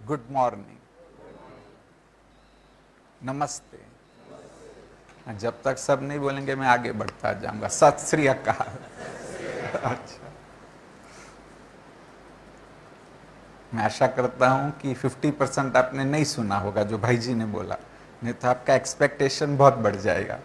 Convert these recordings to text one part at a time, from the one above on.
Good morning, नमस्ते। जब तक सब नहीं बोलेंगे मैं आगे बढ़ता जाऊंगा। सत श्री अकाल। अच्छा, मैं आशा करता हूं कि 50% आपने नहीं सुना होगा जो भाई जी ने बोला, नहीं तो आपका एक्सपेक्टेशन बहुत बढ़ जाएगा।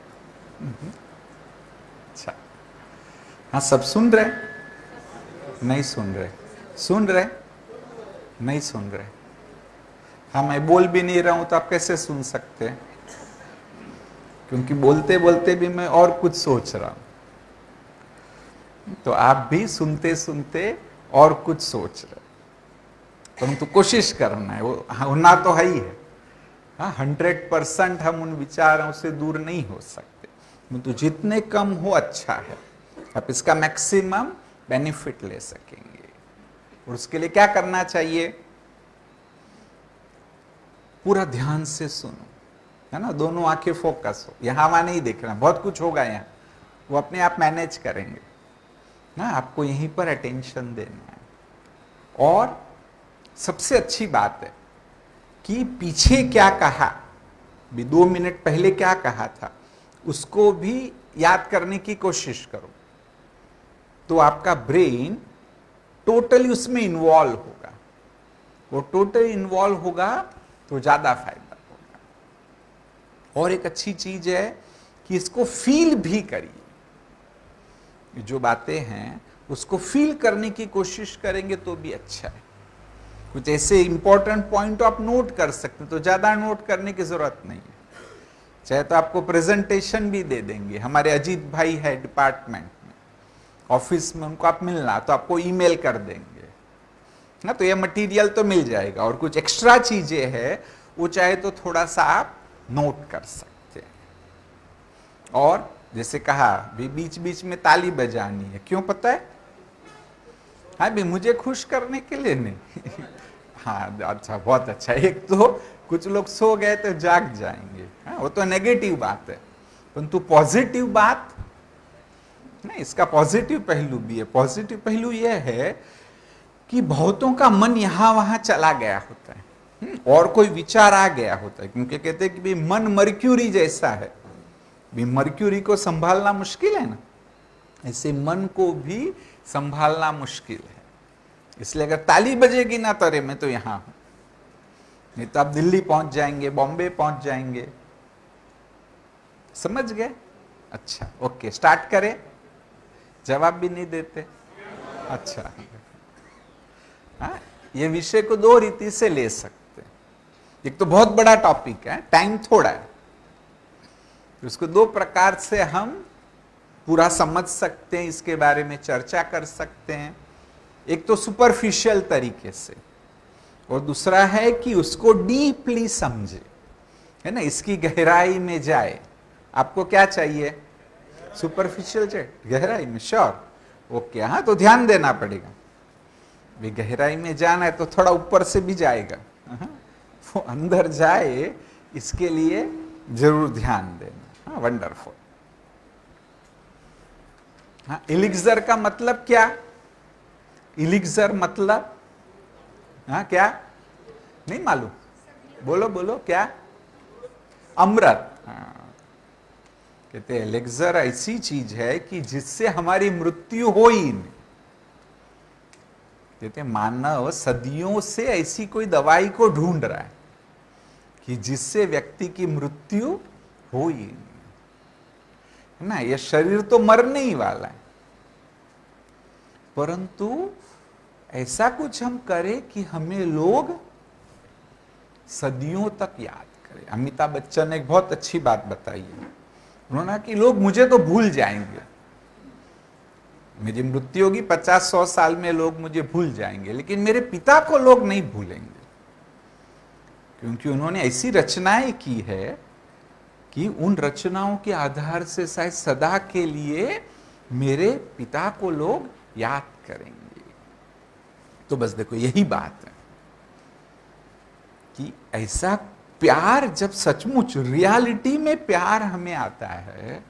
अच्छा, हाँ, सब सुन रहे? नहीं सुन रहे? सुन रहे? नहीं सुन रहे? हाँ, मैं बोल भी नहीं रहा हूं तो आप कैसे सुन सकते हैं? क्योंकि बोलते बोलते भी मैं और कुछ सोच रहा हूं, तो आप भी सुनते सुनते और कुछ सोच रहे, परंतु कोशिश करना है, वो होना तो है ही है। हाँ, 100% हम उन विचारों से दूर नहीं हो सकते, तो जितने कम हो अच्छा है। आप इसका मैक्सिमम बेनिफिट ले सकेंगे। और उसके लिए क्या करना चाहिए? पूरा ध्यान से सुनो, है ना, दोनों आंखें फोकस हो, यहां वहां नहीं देखना, बहुत कुछ होगा यहाँ, वो अपने आप मैनेज करेंगे ना, आपको यहीं पर अटेंशन देना है। और सबसे अच्छी बात है कि पीछे क्या कहा, भी 2 मिनट पहले क्या कहा था, उसको भी याद करने की कोशिश करो, तो आपका ब्रेन टोटली उसमें इन्वॉल्व होगा। वो टोटली इन्वॉल्व होगा तो ज्यादा फायदा होगा। और एक अच्छी चीज है कि इसको फील भी करिए, जो बातें हैं उसको फील करने की कोशिश करेंगे तो भी अच्छा है। कुछ ऐसे इंपॉर्टेंट पॉइंट तो आप नोट कर सकते हैं, तो ज्यादा नोट करने की जरूरत नहीं है। चाहे तो आपको प्रेजेंटेशन भी दे देंगे, हमारे अजीत भाई है डिपार्टमेंट में, ऑफिस में, उनको आप मिलना तो आपको ईमेल कर देंगे ना, तो ये मटेरियल तो मिल जाएगा। और कुछ एक्स्ट्रा चीजें हैं वो चाहे तो थोड़ा सा आप नोट कर सकते हैं। और जैसे कहा भी बीच बीच में ताली बजानी है, क्यों पता है? हाँ भी, मुझे खुश करने के लिए नहीं। हाँ, अच्छा, बहुत अच्छा। एक तो कुछ लोग सो गए तो जाग जाएंगे, हाँ, वो तो नेगेटिव बात है, परंतु पॉजिटिव बात नहीं, इसका पॉजिटिव पहलू भी है। पॉजिटिव पहलू यह है कि बहुतों का मन यहां वहां चला गया होता है, और कोई विचार आ गया होता है, क्योंकि कहते हैं कि भी मन मर्क्यूरी जैसा है, भी मर्क्यूरी को संभालना मुश्किल है ना, ऐसे मन को भी संभालना मुश्किल है। इसलिए अगर ताली बजेगी ना, तो अरे मैं तो यहां हूं, नहीं तो आप दिल्ली पहुंच जाएंगे, बॉम्बे पहुंच जाएंगे। समझ गए? अच्छा, ओके, स्टार्ट करें। जवाब भी नहीं देते? अच्छा, हाँ, ये विषय को 2 रीति से ले सकते हैं। एक तो बहुत बड़ा टॉपिक है, टाइम थोड़ा है, तो उसको 2 प्रकार से हम पूरा समझ सकते हैं, इसके बारे में चर्चा कर सकते हैं। एक तो सुपरफिशियल तरीके से, और दूसरा है कि उसको डीपली समझे, है ना, इसकी गहराई में जाए। आपको क्या चाहिए? सुपरफिशियल चाहिए, गहराई में? श्योर, ओके, हाँ, तो ध्यान देना पड़ेगा। भी गहराई में जाना है तो थोड़ा ऊपर से भी जाएगा, वो अंदर जाए, इसके लिए जरूर ध्यान देना। हाँ, वंडरफुल। हाँ, इलिक्सर का मतलब क्या? इलिक्सर मतलब, हाँ, क्या? नहीं मालूम? बोलो बोलो, क्या? अमृत। हाँ, कहते हैं एलिक्सर ऐसी चीज है कि जिससे हमारी मृत्यु हो ही नहीं। कहते हैं मानव सदियों से ऐसी कोई दवाई को ढूंढ रहा है कि जिससे व्यक्ति की मृत्यु हो ही नहीं, है ना। यह शरीर तो मरने ही वाला है, परंतु ऐसा कुछ हम करें कि हमें लोग सदियों तक याद करें। अमिताभ बच्चन ने एक बहुत अच्छी बात बताई है, उन्होंने कहा कि लोग मुझे तो भूल जाएंगे, मेरी मृत्यु होगी 50-100 साल में, लोग मुझे भूल जाएंगे, लेकिन मेरे पिता को लोग नहीं भूलेंगे, क्योंकि उन्होंने ऐसी रचनाएं की है कि उन रचनाओं के आधार से शायद सदा के लिए मेरे पिता को लोग याद करेंगे। तो बस देखो, यही बात है कि ऐसा प्यार जब सचमुच रियलिटी में प्यार हमें आता है,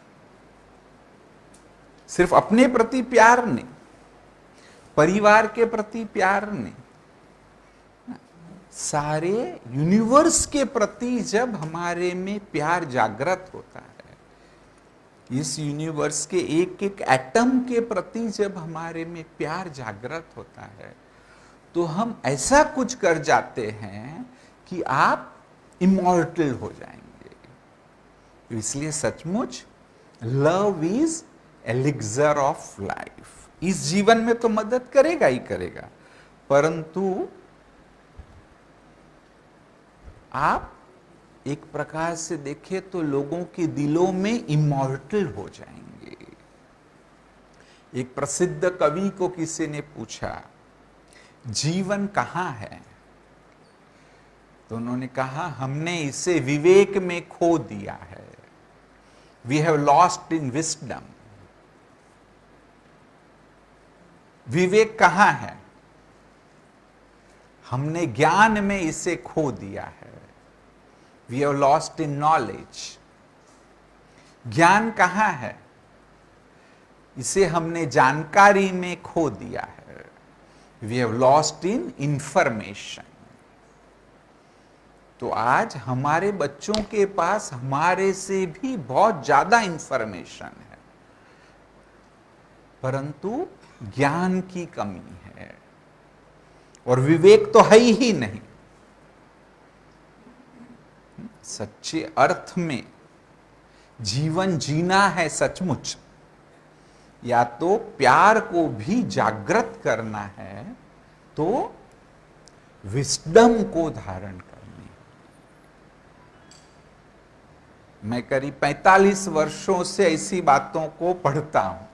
सिर्फ अपने प्रति प्यार नहीं, परिवार के प्रति प्यार नहीं, सारे यूनिवर्स के प्रति जब हमारे में प्यार जागृत होता है, इस यूनिवर्स के एक एक एटम के प्रति जब हमारे में प्यार जागृत होता है, तो हम ऐसा कुछ कर जाते हैं कि आप इमॉर्टल हो जाएंगे। तो इसलिए सचमुच love is elixir of life. इस जीवन में तो मदद करेगा ही करेगा, परंतु आप एक प्रकार से देखें तो लोगों के दिलों में इमॉर्टल हो जाएंगे। एक प्रसिद्ध कवि को किसी ने पूछा, जीवन कहां है? तो उन्होंने कहा, हमने इसे विवेक में खो दिया है। We have lost in wisdom. विवेक कहां है? हमने ज्ञान में इसे खो दिया है। We have lost in knowledge. ज्ञान कहां है? इसे हमने जानकारी में खो दिया है। We have lost in information. तो आज हमारे बच्चों के पास हमारे से भी बहुत ज्यादा इंफॉर्मेशन है, परंतु ज्ञान की कमी है और विवेक तो है ही नहीं। सच्चे अर्थ में जीवन जीना है सचमुच, या तो प्यार को भी जागृत करना है, तो विस्डम को धारण करनी है। मैं करीब 45 वर्षों से ऐसी बातों को पढ़ता हूं,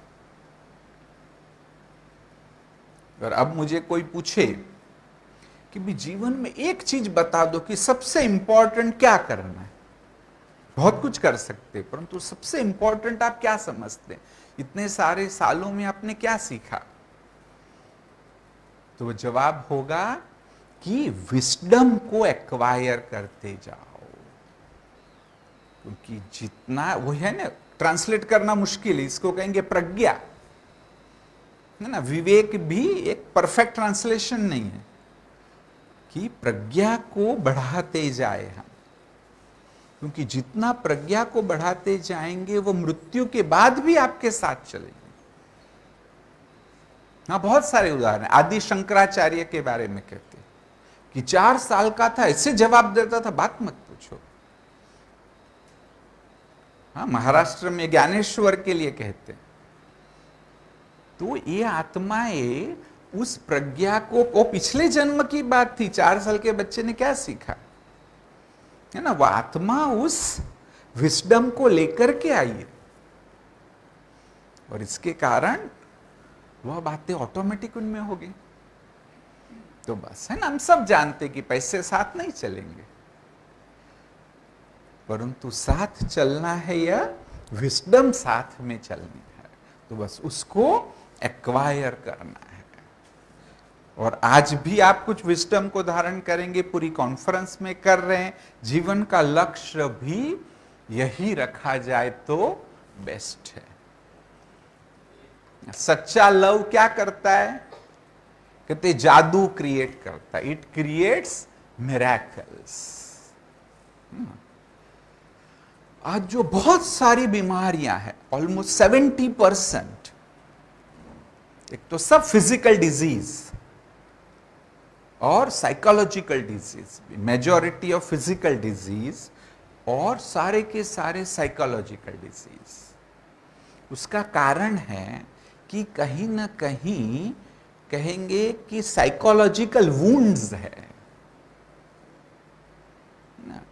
और अब मुझे कोई पूछे कि भी जीवन में एक चीज बता दो कि सबसे इंपॉर्टेंट क्या करना है, बहुत कुछ कर सकते, परंतु सबसे इंपॉर्टेंट आप क्या समझते हैं? इतने सारे सालों में आपने क्या सीखा? तो वो जवाब होगा कि विस्डम को एक्वायर करते जाओ। क्योंकि जितना वो है ना, ट्रांसलेट करना मुश्किल है, इसको कहेंगे प्रज्ञा, है ना। विवेक भी एक परफेक्ट ट्रांसलेशन नहीं है, कि प्रज्ञा को बढ़ाते जाए हम, क्योंकि जितना प्रज्ञा को बढ़ाते जाएंगे वो मृत्यु के बाद भी आपके साथ चलेंगे। हाँ, बहुत सारे उदाहरण। आदि शंकराचार्य के बारे में कहते हैं कि 4 साल का था, ऐसे जवाब देता था, बात मत पूछो। हाँ, महाराष्ट्र में ज्ञानेश्वर के लिए कहते हैं। तो ये आत्माएं उस प्रज्ञा को, वो पिछले जन्म की बात थी, 4 साल के बच्चे ने क्या सीखा, है ना। वो आत्मा उस विस्डम को लेकर के आई है, और इसके कारण वह बातें ऑटोमेटिक उनमें हो गई। तो बस, है ना, हम सब जानते कि पैसे साथ नहीं चलेंगे, परंतु साथ चलना है या विस्डम साथ में चलनी है, तो बस उसको एक्वायर करना है। और आज भी आप कुछ विस्डम को धारण करेंगे, पूरी कॉन्फ्रेंस में कर रहे हैं। जीवन का लक्ष्य भी यही रखा जाए तो बेस्ट है। सच्चा लव क्या करता है? कहते जादू क्रिएट करता है। It creates miracles. आज जो बहुत सारी बीमारियां हैं, ऑलमोस्ट 70%, एक तो सब फिजिकल डिजीज और psychological disease, majority of physical disease और सारे के सारे साइकोलॉजिकल डिजीज। उसका कारण है कि कहीं ना कहीं कहेंगे कि साइकोलॉजिकल वुंड्स है ना।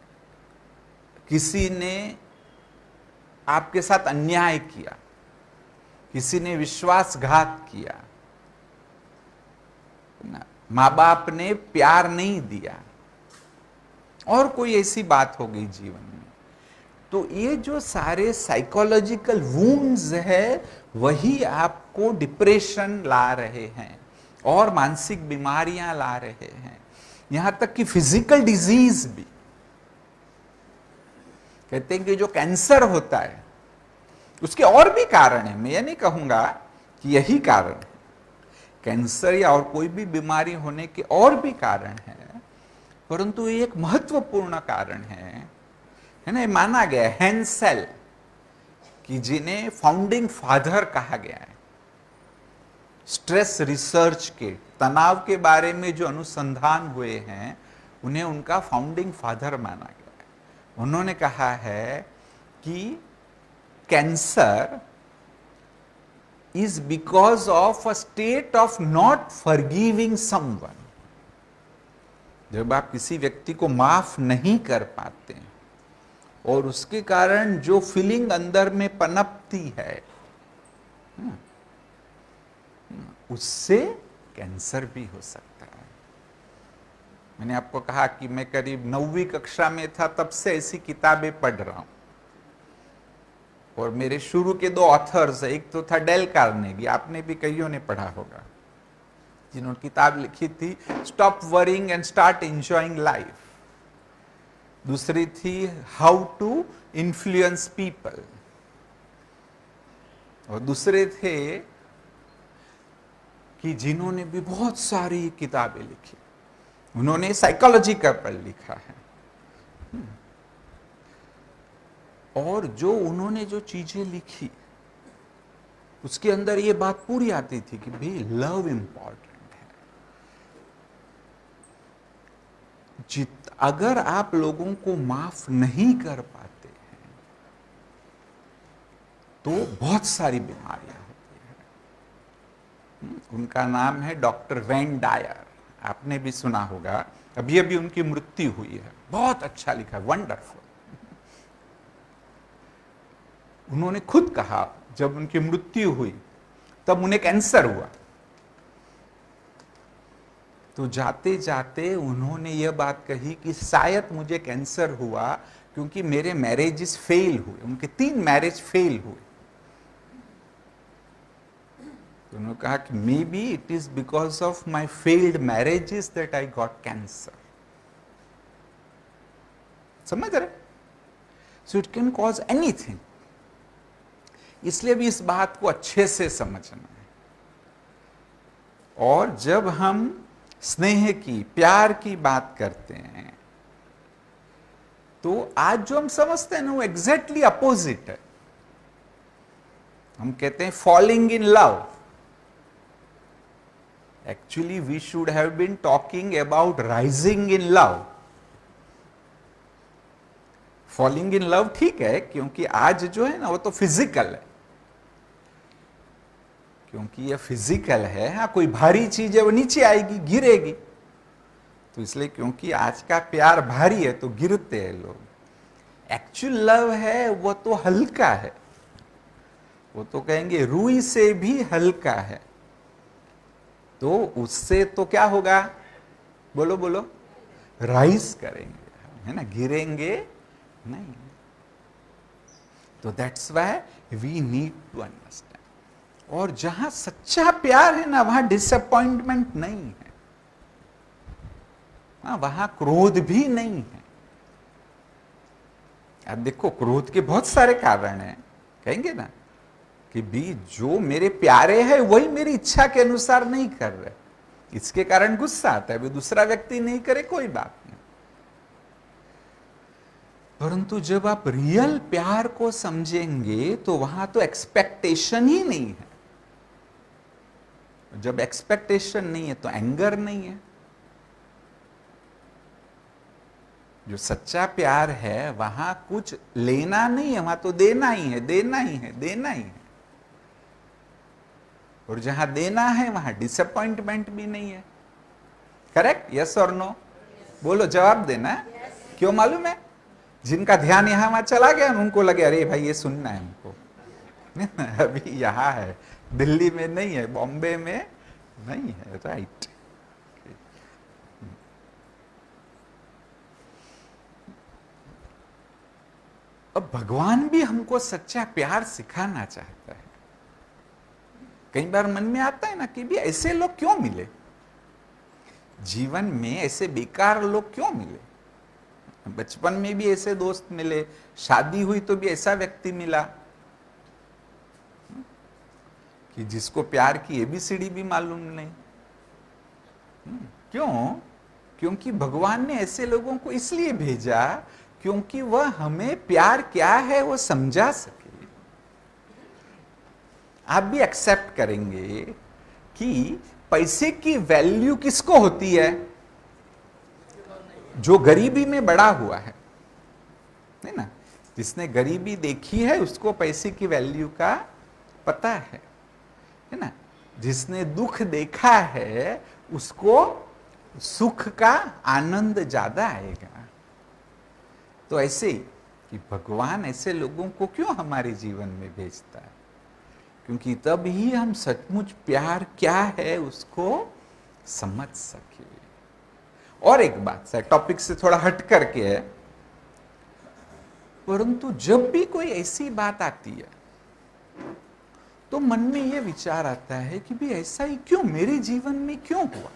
किसी ने आपके साथ अन्याय किया, किसी ने विश्वासघात किया ना, माँ बाप ने प्यार नहीं दिया, और कोई ऐसी बात हो गई जीवन में, तो ये जो सारे साइकोलॉजिकल वुंड्स है वही आपको डिप्रेशन ला रहे हैं और मानसिक बीमारियां ला रहे हैं, यहां तक कि फिजिकल डिजीज भी। कहते हैं कि जो कैंसर होता है उसके और भी कारण है, मैं ये नहीं कहूंगा कि यही कारण है। कैंसर या और कोई भी बीमारी होने के और भी कारण है, परंतु ये एक महत्वपूर्ण कारण है ना, ये माना गया है हेंसेल कि जिन्हें फाउंडिंग फादर कहा गया है, स्ट्रेस रिसर्च के, तनाव के बारे में जो अनुसंधान हुए हैं उन्हें उनका फाउंडिंग फादर माना गया है। उन्होंने कहा है कि cancer is because of a state of not forgiving someone। जब आप किसी व्यक्ति को माफ नहीं कर पाते और उसके कारण जो फीलिंग अंदर में पनपती है, उससे कैंसर भी हो सकता है। मैंने आपको कहा कि मैं करीब 9वीं कक्षा में था, तब से ऐसी किताबें पढ़ रहा हूं। और मेरे शुरू के 2 ऑथर्स, एक तो था डेल कार्नेगी, आपने भी कईयों ने पढ़ा होगा, जिन्होंने किताब लिखी थी stop worrying and start enjoying life. दूसरी थी हाउ टू इन्फ्लुएंस पीपल, और दूसरे थे कि जिन्होंने भी बहुत सारी किताबें लिखी, उन्होंने साइकोलॉजी का पर लिखा है। और जो उन्होंने जो चीजें लिखी उसके अंदर ये बात पूरी आती थी कि भाई लव इंपॉर्टेंट है। अगर आप लोगों को माफ नहीं कर पाते हैं तो बहुत सारी बीमारियां होती हैं। उनका नाम है डॉक्टर वेन डायर, आपने भी सुना होगा। अभी अभी उनकी मृत्यु हुई है, बहुत अच्छा लिखा, वंडरफुल। उन्होंने खुद कहा जब उनकी मृत्यु हुई तब उन्हें कैंसर हुआ, तो जाते जाते उन्होंने यह बात कही कि शायद मुझे कैंसर हुआ क्योंकि मेरे मैरिजेस फेल हुए। उनके 3 मैरिज फेल हुए। तो उन्होंने कहा कि maybe it is because of my failed marriages that I got cancer. समझ रहे? So it can cause anything. इसलिए भी इस बात को अच्छे से समझना है। और जब हम स्नेह की, प्यार की बात करते हैं तो आज जो हम समझते हैं ना वो एग्जैक्टली अपोजिट है। हम कहते हैं falling in love. Actually we should have been talking about rising in love. Falling in love ठीक है, क्योंकि आज जो है ना वो तो फिजिकल है, क्योंकि ये फिजिकल है। हाँ, कोई भारी चीज है वो नीचे आएगी, गिरेगी, तो इसलिए क्योंकि आज का प्यार भारी है तो गिरते हैं लोग। एक्चुअल लव है वो तो हल्का है, वो तो कहेंगे रूई से भी हल्का है। तो उससे तो क्या होगा, बोलो बोलो, राइज करेंगे, है ना, गिरेंगे नहीं। तो that's why we need to understand. और जहां सच्चा प्यार है ना वहां डिसअपॉइंटमेंट नहीं है, वहां क्रोध भी नहीं है। अब देखो, क्रोध के बहुत सारे कारण हैं, कहेंगे ना कि भी जो मेरे प्यारे हैं वही मेरी इच्छा के अनुसार नहीं कर रहे, इसके कारण गुस्सा आता है। भी दूसरा व्यक्ति नहीं करे कोई बात नहीं, परंतु जब आप रियल प्यार को समझेंगे तो वहां तो एक्सपेक्टेशन ही नहीं है। जब एक्सपेक्टेशन नहीं है तो एंगर नहीं है। जो सच्चा प्यार है वहां कुछ लेना नहीं है, वहां तो देना ही है, देना ही है, देना ही है। और जहां देना है वहां डिसअपॉइंटमेंट भी नहीं है। करेक्ट? यस और नो? बोलो, जवाब देना है। yes. क्यों मालूम है? जिनका ध्यान यहां वहां चला गया उनको लगे अरे भाई ये सुनना है हमको। अभी यहां है, दिल्ली में नहीं है, बॉम्बे में नहीं है। राइट। अब भगवान भी हमको सच्चा प्यार सिखाना चाहता है। कई बार मन में आता है ना कि भी ऐसे लोग क्यों मिले जीवन में, ऐसे बेकार लोग क्यों मिले। बचपन में भी ऐसे दोस्त मिले, शादी हुई तो भी ऐसा व्यक्ति मिला कि जिसको प्यार की एबीसीडी भी मालूम नहीं। क्यों? क्योंकि भगवान ने ऐसे लोगों को इसलिए भेजा क्योंकि वह हमें प्यार क्या है वो समझा सके। आप भी एक्सेप्ट करेंगे कि पैसे की वैल्यू किसको होती है? जो गरीबी में बड़ा हुआ है ना, जिसने गरीबी देखी है उसको पैसे की वैल्यू का पता है ना। जिसने दुख देखा है उसको सुख का आनंद ज्यादा आएगा। तो ऐसे ही कि भगवान ऐसे लोगों को क्यों हमारे जीवन में भेजता है? क्योंकि तब ही हम सचमुच प्यार क्या है उसको समझ सके। और एक बात सर, टॉपिक से थोड़ा हट करके है, परंतु जब भी कोई ऐसी बात आती है तो मन में यह विचार आता है कि भी ऐसा ही क्यों मेरे जीवन में क्यों हुआ।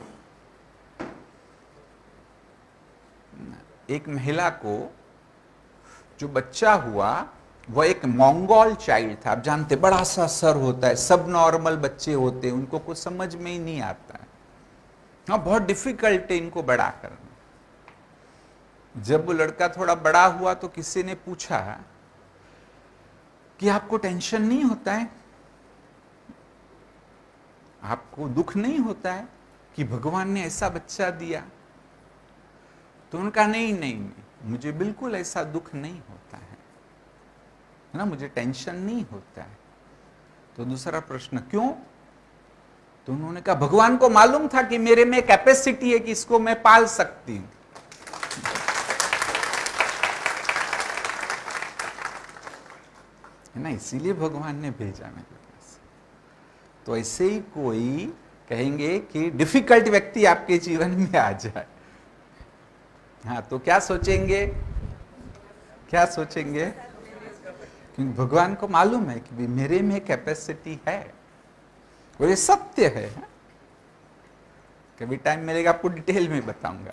एक महिला को जो बच्चा हुआ वह एक मंगोल चाइल्ड था। आप जानते बड़ा सा सर होता है, सब नॉर्मल बच्चे होते हैं, उनको कुछ समझ में ही नहीं आता है। हाँ, बहुत डिफिकल्ट है इनको बड़ा करना। जब वो लड़का थोड़ा बड़ा हुआ तो किसी ने पूछा कि आपको टेंशन नहीं होता है, आपको दुख नहीं होता है कि भगवान ने ऐसा बच्चा दिया? तो उनका नहीं, मुझे बिल्कुल ऐसा दुख नहीं होता है ना, मुझे टेंशन नहीं होता है। तो दूसरा प्रश्न, क्यों? तो उन्होंने कहा भगवान को मालूम था कि मेरे में कैपेसिटी है कि इसको मैं पाल सकती हूं। है ना, इसीलिए भगवान ने भेजा मेरे पास। तो ऐसे ही कोई कहेंगे कि डिफिकल्ट व्यक्ति आपके जीवन में आ जाए, हाँ, तो क्या सोचेंगे? क्योंकि भगवान को मालूम है कि मेरे में कैपेसिटी है और ये सत्य है। कभी टाइम मिलेगा आपको डिटेल में बताऊंगा।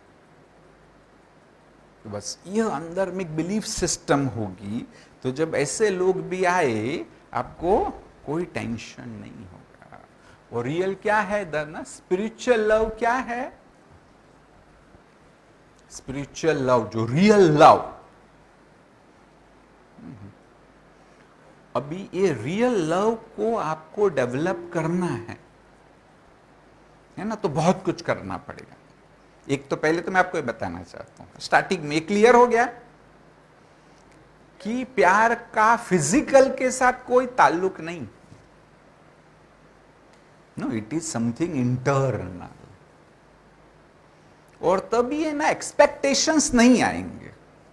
तो बस यह अंदर में एक बिलीफ सिस्टम होगी, तो जब ऐसे लोग भी आए आपको कोई टेंशन नहीं होगा। और रियल क्या है ना, स्पिरिचुअल लव क्या है? स्पिरिचुअल लव, जो रियल लव, अभी ये रियल लव को आपको डेवलप करना है ना, तो बहुत कुछ करना पड़ेगा। एक तो पहले तो मैं आपको ये बताना चाहता हूं, स्टार्टिंग में क्लियर हो गया कि प्यार का फिजिकल के साथ कोई ताल्लुक नहीं, no, it is something internal. और तभी है ना, एक्सपेक्टेशंस नहीं आएंगे।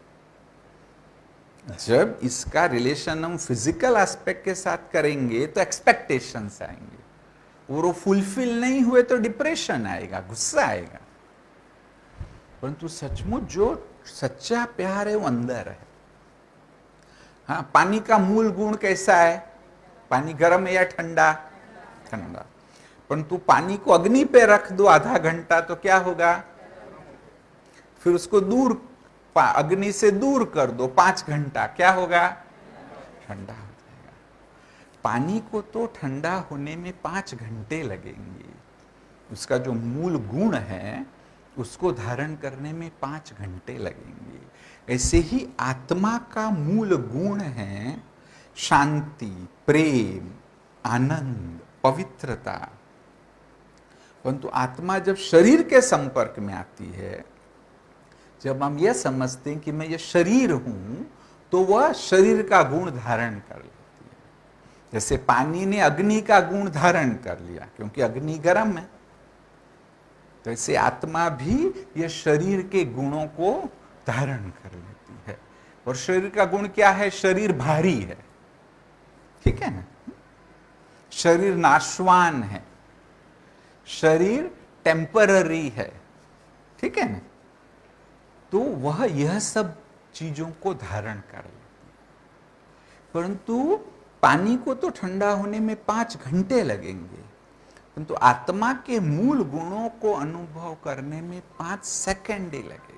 जब इसका रिलेशन हम फिजिकल एस्पेक्ट के साथ करेंगे तो एक्सपेक्टेशंस आएंगे, और वो फुलफिल नहीं हुए तो डिप्रेशन आएगा, गुस्सा आएगा। परंतु सचमुच जो सच्चा प्यार है वो अंदर है। हाँ, पानी का मूल गुण कैसा है? पानी गर्म है या ठंडा? ठंडा। परंतु पानी को अग्नि पे रख दो आधा घंटा तो क्या होगा? फिर उसको दूर, अग्नि से दूर कर दो 5 घंटा, क्या होगा? ठंडा हो जाएगा। पानी को तो ठंडा होने में 5 घंटे लगेंगे, उसका जो मूल गुण है उसको धारण करने में 5 घंटे लगेंगे। ऐसे ही आत्मा का मूल गुण है शांति, प्रेम, आनंद, पवित्रता। परंतु आत्मा जब शरीर के संपर्क में आती है, जब हम यह समझते हैं कि मैं ये शरीर हूं, तो वह शरीर का गुण धारण कर लेती है। जैसे पानी ने अग्नि का गुण धारण कर लिया क्योंकि अग्नि गर्म है, तो ऐसे आत्मा भी ये शरीर के गुणों को धारण कर लेती है। और शरीर का गुण क्या है? शरीर भारी है, ठीक है ना, शरीर नाशवान है, शरीर टेम्पररी है, ठीक है ना। तो वह यह सब चीजों को धारण कर लेती है। परंतु पानी को तो ठंडा होने में 5 घंटे लगेंगे, परंतु आत्मा के मूल गुणों को अनुभव करने में 5 सेकंड ही लगेंगे।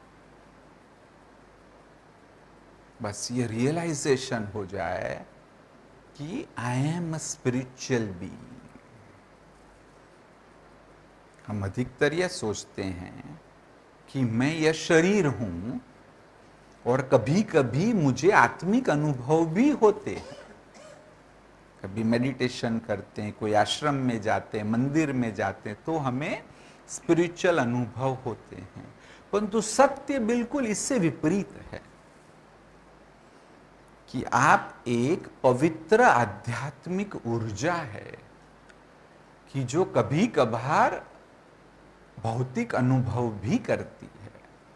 बस ये रियलाइजेशन हो जाए कि I am a spiritual being. हम अधिकतर यह सोचते हैं कि मैं यह शरीर हूं और कभी कभी मुझे आत्मिक अनुभव भी होते हैं। कभी मेडिटेशन करते हैं, कोई आश्रम में जाते हैं, मंदिर में जाते हैं, तो हमें स्पिरिचुअल अनुभव होते हैं। परंतु सत्य बिल्कुल इससे विपरीत है कि आप एक पवित्र आध्यात्मिक ऊर्जा है कि जो कभी कभार भौतिक अनुभव भी करती है।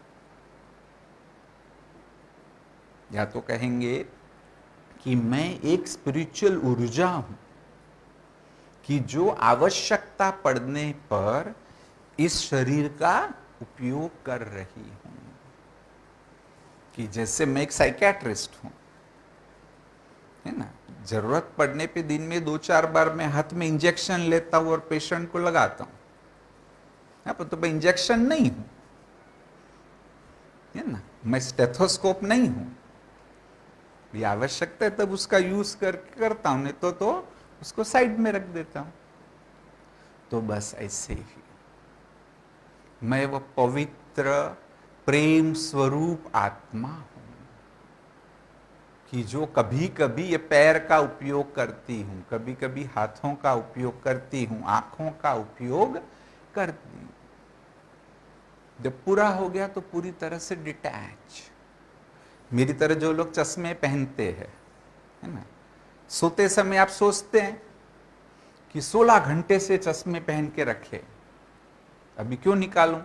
या तो कहेंगे कि मैं एक स्पिरिचुअल ऊर्जा हूं कि जो आवश्यकता पड़ने पर इस शरीर का उपयोग कर रही हूं। कि जैसे मैं एक साइकियाट्रिस्ट हूं, है ना, जरूरत पड़ने पे दिन में 2-4 बार मैं हाथ में इंजेक्शन लेता हूं और पेशेंट को लगाता हूं। तो मैं इंजेक्शन नहीं हूं, है ना, मैं स्टेथोस्कोप नहीं हूं। ये आवश्यकता है तब उसका यूज करता हूं, नहीं तो उसको साइड में रख देता हूं। तो बस ऐसे ही मैं वो पवित्र प्रेम स्वरूप आत्मा हूं कि जो कभी कभी ये पैर का उपयोग करती हूं, कभी कभी हाथों का उपयोग करती हूं, आंखों का उपयोग करती हूं। जब पूरा हो गया तो पूरी तरह से डिटैच। मेरी तरह जो लोग चश्मे पहनते हैं, है ना, सोते समय आप सोचते हैं कि 16 घंटे से चश्मे पहन के रखे, अभी क्यों निकालूं?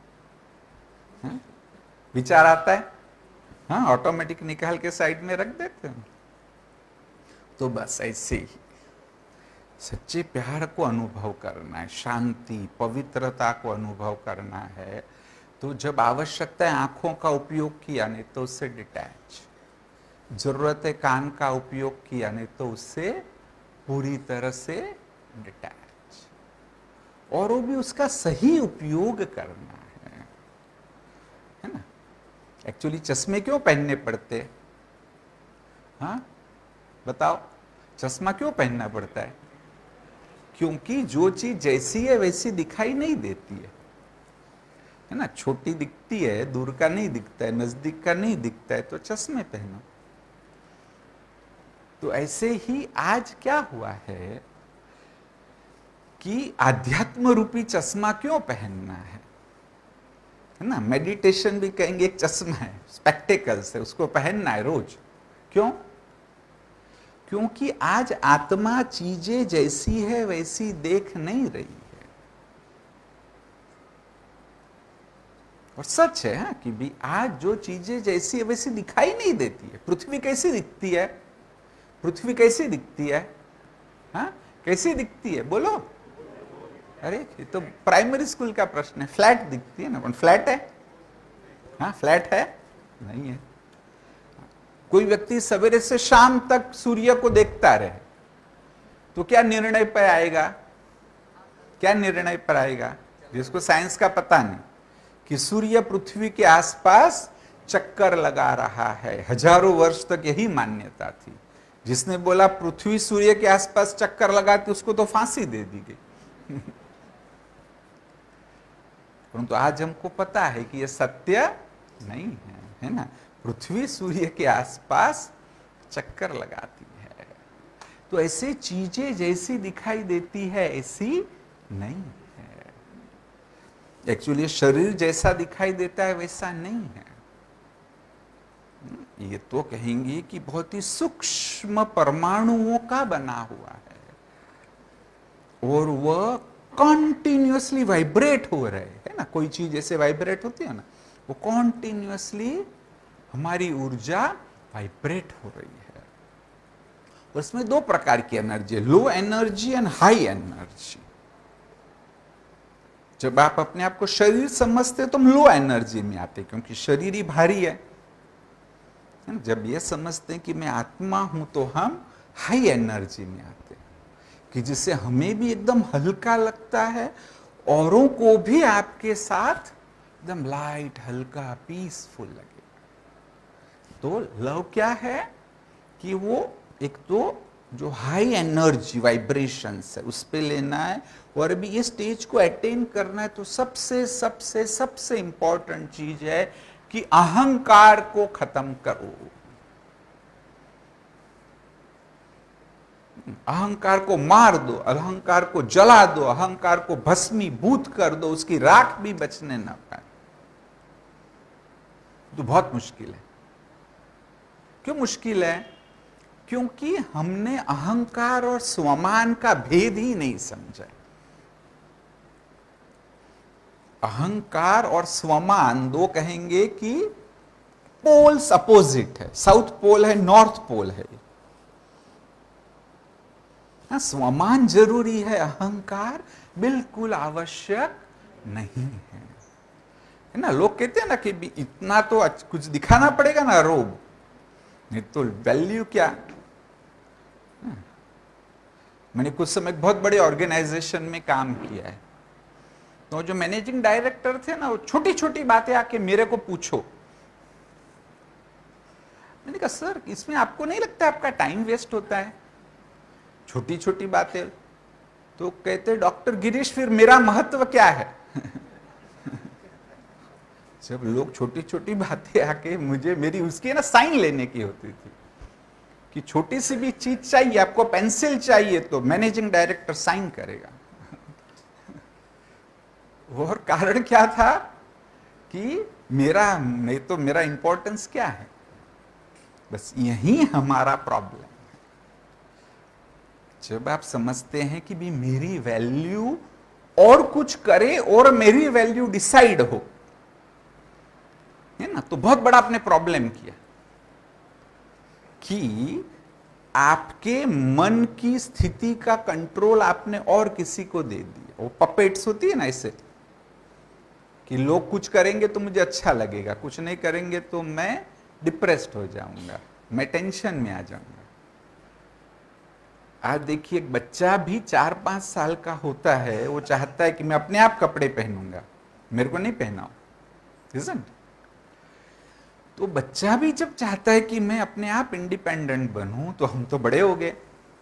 विचार आता है, हाँ, ऑटोमेटिक निकाल के साइड में रख देते हैं। तो बस ऐसे ही सच्चे प्यार को अनुभव करना है, शांति पवित्रता को अनुभव करना है, तो जब आवश्यकता है आंखों का उपयोग किया, नहीं तो उससे डिटैच। जरूरत है कान का उपयोग किया, नहीं तो उससे पूरी तरह से डिटैच। और वो भी उसका सही उपयोग करना है ना। एक्चुअली चश्मे क्यों पहनने पड़ते? हाँ बताओ, चश्मा क्यों पहनना पड़ता है? क्योंकि जो चीज जैसी है वैसी दिखाई नहीं देती है ना। छोटी दिखती है, दूर का नहीं दिखता है, नजदीक का नहीं दिखता है, तो चश्मे पहनो। तो ऐसे ही आज क्या हुआ है कि आध्यात्म रूपी चश्मा क्यों पहनना है ना। मेडिटेशन भी कहेंगे एक चश्मा है, स्पेक्टेकल्स है, उसको पहनना है रोज। क्यों? क्योंकि आज आत्मा चीजें जैसी है वैसी देख नहीं रही है। और सच है हाँ, कि भी आज जो चीजें जैसी है वैसी दिखाई नहीं देती है। पृथ्वी कैसी दिखती है? पृथ्वी कैसी दिखती है? हाँ, कैसी दिखती है बोलो? अरे ये तो प्राइमरी स्कूल का प्रश्न है। फ्लैट दिखती है ना, फ्लैट है? हाँ फ्लैट है? नहीं है। कोई व्यक्ति सवेरे से शाम तक सूर्य को देखता रहे तो क्या निर्णय पर आएगा? क्या निर्णय पर आएगा? जिसको साइंस का पता नहीं कि सूर्य पृथ्वी के आसपास चक्कर लगा रहा है। हजारों वर्ष तक यही मान्यता थी। जिसने बोला पृथ्वी सूर्य के आसपास चक्कर लगाती उसको तो फांसी दे दी गई। परंतु आज हमको पता है कि यह सत्य नहीं है ना। पृथ्वी सूर्य के आसपास चक्कर लगाती है। तो ऐसे चीजें जैसी दिखाई देती है ऐसी नहीं है। एक्चुअली शरीर जैसा दिखाई देता है वैसा नहीं है। ये तो कहेंगे कि बहुत ही सूक्ष्म परमाणुओं का बना हुआ है और वह कॉन्टिन्यूअसली वाइब्रेट हो रहे है ना। कोई चीज जैसे वाइब्रेट होती है ना, वो कॉन्टिन्यूअसली हमारी ऊर्जा वाइब्रेट हो रही है। उसमें दो प्रकार की एनर्जी है, low energy and high energy. जब आप अपने आप को शरीर समझते तो हम लो एनर्जी में आते क्योंकि शरीर ही भारी है। जब ये समझते हैं कि मैं आत्मा हूं तो हम हाई एनर्जी में आते हैं कि जिससे हमें भी एकदम हल्का लगता है, औरों को भी आपके साथ एकदम लाइट, हल्का, पीसफुल लगे। तो लव क्या है कि वो एक तो जो हाई एनर्जी वाइब्रेशंस है उस पे लेना है। और अभी ये स्टेज को अटेन करना है तो सबसे सबसे सबसे इंपॉर्टेंट चीज है कि अहंकार को खत्म करो। अहंकार को मार दो, अहंकार को जला दो, अहंकार को भस्मीभूत कर दो, उसकी राख भी बचने ना पाए। तो बहुत मुश्किल है। क्यों मुश्किल है? क्योंकि हमने अहंकार और स्वमान का भेद ही नहीं समझा। अहंकार और स्वमान दो कहेंगे कि पोल्स अपोजिट है, साउथ पोल है, नॉर्थ पोल है। स्वमान जरूरी है, अहंकार बिल्कुल आवश्यक नहीं है ना। लोग कहते हैं ना कि इतना तो कुछ दिखाना पड़ेगा ना रोब, नहीं तो वैल्यू क्या। मैंने कुछ समय बहुत बड़े ऑर्गेनाइजेशन में काम किया है, तो जो मैनेजिंग डायरेक्टर थे ना, वो छोटी छोटी बातें आके मेरे को पूछो। मैंने कहा सर इसमें आपको नहीं लगता आपका टाइम वेस्ट होता है छोटी छोटी बातें? तो कहते डॉक्टर गिरीश फिर मेरा महत्व क्या है? जब लोग छोटी छोटी बातें आके मुझे मेरी उसकी ना साइन लेने की होती थी कि छोटी सी भी चीज चाहिए, आपको पेंसिल चाहिए तो मैनेजिंग डायरेक्टर साइन करेगा। और कारण क्या था कि मेरा इंपॉर्टेंस क्या है। बस यही हमारा प्रॉब्लम है। जब आप समझते हैं कि भी मेरी वैल्यू और कुछ करे और मेरी वैल्यू डिसाइड हो, है ना, तो बहुत बड़ा आपने प्रॉब्लम किया कि आपके मन की स्थिति का कंट्रोल आपने और किसी को दे दिया। वो पपेट्स होती है ना, ऐसे कि लोग कुछ करेंगे तो मुझे अच्छा लगेगा, कुछ नहीं करेंगे तो मैं डिप्रेस्ड हो जाऊंगा, मैं टेंशन में आ जाऊंगा। आज देखिए एक बच्चा भी 4-5 साल का होता है, वो चाहता है कि मैं अपने आप कपड़े पहनूंगा, मेरे को नहीं पहनाओ, isn't? तो बच्चा भी जब चाहता है कि मैं अपने आप इंडिपेंडेंट बनूं, तो हम तो बड़े हो गए।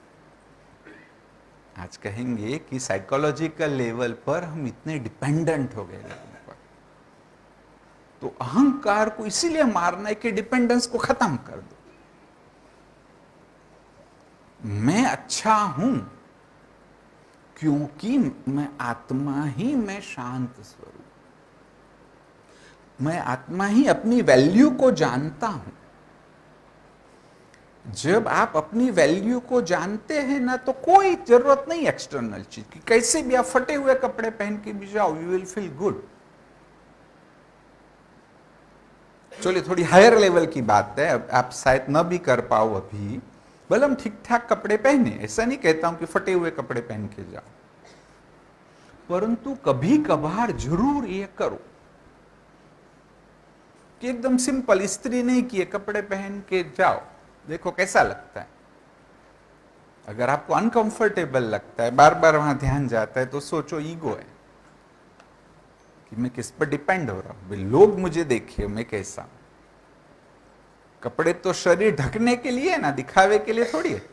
आज कहेंगे कि साइकोलॉजिकल लेवल पर हम इतने डिपेंडेंट हो गए लोगों पर। तो अहंकार को इसीलिए मारना है कि डिपेंडेंस को खत्म कर दो। मैं अच्छा हूं क्योंकि मैं आत्मा ही, मैं शांत स्वरूप, मैं आत्मा ही अपनी वैल्यू को जानता हूं। जब आप अपनी वैल्यू को जानते हैं ना, तो कोई जरूरत नहीं एक्सटर्नल चीज की। कैसे भी आप फटे हुए कपड़े पहन के भी जाओ, यू विल फील गुड। चलिए थोड़ी हायर लेवल की बात है, आप शायद न भी कर पाओ अभी, भले हम ठीक ठाक कपड़े पहने, ऐसा नहीं कहता हूं कि फटे हुए कपड़े पहन के जाओ, परंतु कभी कभार जरूर ये करो कि एकदम सिंपल इस्त्री नहीं किए कपड़े पहन के जाओ, देखो कैसा लगता है। अगर आपको अनकंफर्टेबल लगता है, बार बार वहां ध्यान जाता है, तो सोचो ईगो है कि मैं किस पर डिपेंड हो रहा हूं, लोग मुझे देखिए मैं कैसा हूं। कपड़े तो शरीर ढकने के लिए ना, दिखावे के लिए थोड़ी है।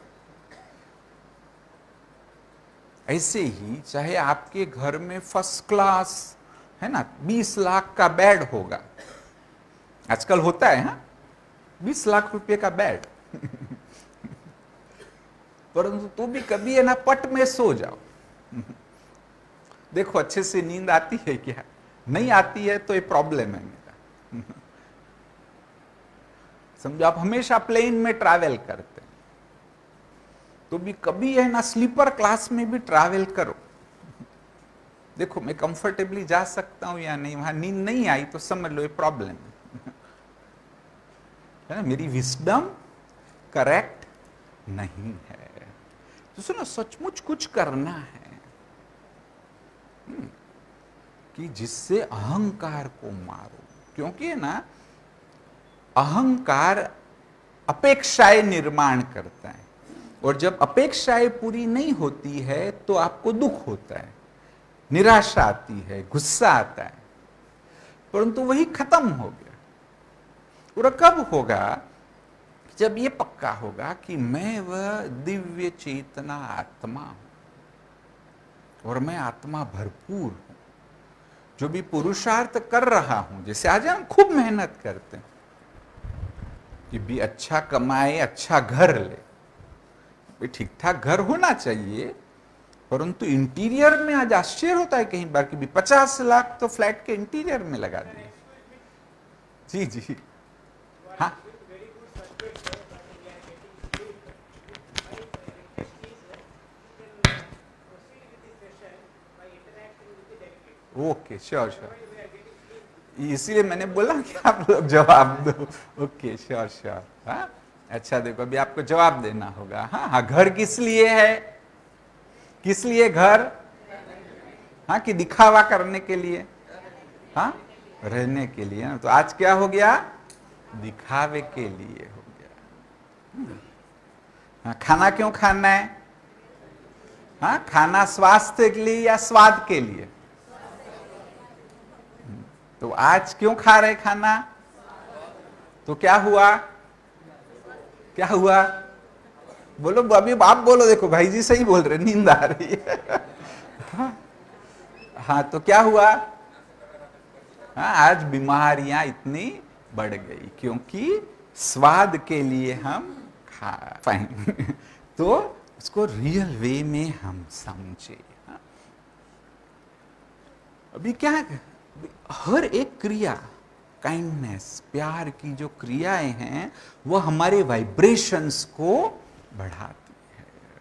ऐसे ही चाहे आपके घर में फर्स्ट क्लास है ना 20 लाख का बेड होगा, आजकल होता है, हाँ 20 लाख रुपए का बेड परंतु तो भी कभी है ना पट में सो जाओ। देखो अच्छे से नींद आती है क्या? नहीं आती है तो ये प्रॉब्लम है मेरा। समझो आप हमेशा प्लेन में ट्रैवल करते हैं, तो भी कभी है ना स्लीपर क्लास में भी ट्रैवल करो, देखो मैं कंफर्टेबली जा सकता हूं या नहीं। वहां नींद नहीं आई तो समझ लो ये प्रॉब्लम है ना, मेरी विस्डम करेक्ट नहीं है। तो सुनो, सचमुच कुछ करना है कि जिससे अहंकार को मारो, क्योंकि है ना अहंकार अपेक्षाएं निर्माण करता है, और जब अपेक्षाएं पूरी नहीं होती है तो आपको दुख होता है, निराशा आती है, गुस्सा आता है, परंतु वही खत्म हो गया। और कब होगा? जब ये पक्का होगा कि मैं वह दिव्य चेतना आत्मा हूं और मैं आत्मा भरपूर हूं, जो भी पुरुषार्थ कर रहा हूं, जैसे आज हम खूब मेहनत करते हैं कि भी अच्छा कमाए, अच्छा घर ले, ठीक ठाक घर होना चाहिए, परंतु इंटीरियर में आज आश्चर्य होता है कहीं बार कि भी 50 लाख तो फ्लैट के इंटीरियर में लगा दिए। जी जी हाँ, ओके श्योर श्योर, इसीलिए मैंने बोला कि आप लोग जवाब दो। Okay sure sure. हाँ अच्छा, देखो अभी आपको जवाब देना होगा। हाँ हाँ, घर किस लिए है? किस लिए घर? हाँ, कि दिखावा करने के लिए? हाँ, रहने के लिए ना। तो आज क्या हो गया? दिखावे के लिए हो गया। हाँ, खाना क्यों खाना है? हाँ, खाना स्वास्थ्य के लिए या स्वाद के लिए? तो आज क्यों खा रहे खाना? तो क्या हुआ? क्या हुआ? बोलो अभी, आप बोलो। देखो भाई जी सही बोल रहे, नींद आ रही है। हाँ तो क्या हुआ? हाँ, आज बीमारियां इतनी बढ़ गई क्योंकि स्वाद के लिए हम खा पाएंगे। तो उसको रियल वे में हम समझे। अभी क्या है? हर एक क्रिया, काइंडनेस, प्यार की जो क्रियाएं हैं वो हमारे वाइब्रेशंस को बढ़ाती है।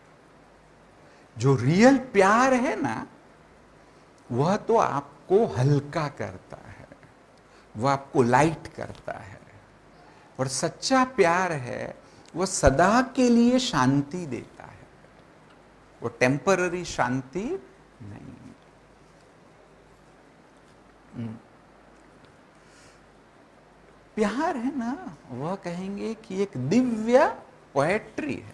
जो रियल प्यार है ना, वह तो आपको हल्का करता है, वह आपको लाइट करता है। और सच्चा प्यार है वह सदा के लिए शांति देता है, वो टेम्पररी शांति नहीं। प्यार है ना, वह कहेंगे कि एक दिव्य पोएट्री है।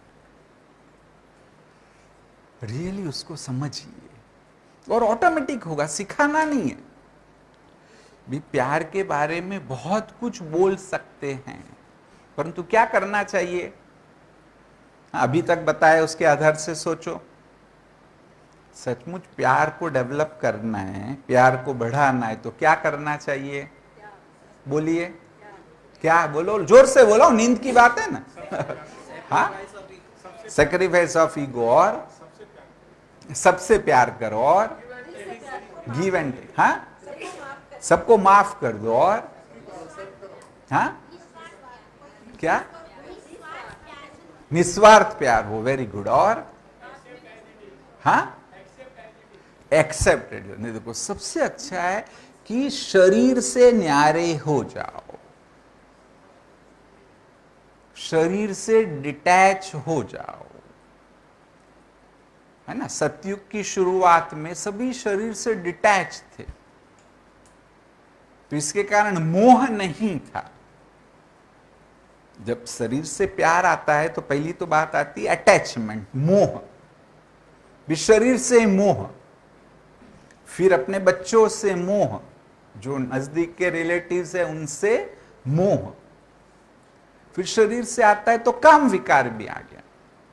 रियली उसको समझिए और ऑटोमेटिक होगा, सिखाना नहीं है। भी प्यार के बारे में बहुत कुछ बोल सकते हैं, परंतु क्या करना चाहिए? अभी तक बताया उसके आधार से सोचो। सचमुच प्यार को डेवलप करना है, प्यार को बढ़ाना है, तो क्या करना चाहिए? बोलिए क्या? बोलो, जोर से बोलो, नींद की बात है ना। हाँ, सेक्रीफाइस ऑफ ईगो, और सबसे प्यार करो, और गिव एंड टेक। हाँ, सबको माफ कर दो, और हाँ क्या? निस्वार्थ प्यार हो, वेरी गुड। और हाँ, एक्सेप्टेड। नहीं, देखो सबसे अच्छा है कि शरीर से न्यारे हो जाओ, शरीर से डिटैच हो जाओ, है ना। सतयुग की शुरुआत में सभी शरीर से डिटैच थे, तो इसके कारण मोह नहीं था। जब शरीर से प्यार आता है तो पहली तो बात आती है अटैचमेंट, मोह। शरीर से मोह, फिर अपने बच्चों से मोह, जो नजदीक के रिलेटिव्स है उनसे मोह, फिर शरीर से आता है तो काम विकार भी आ गया।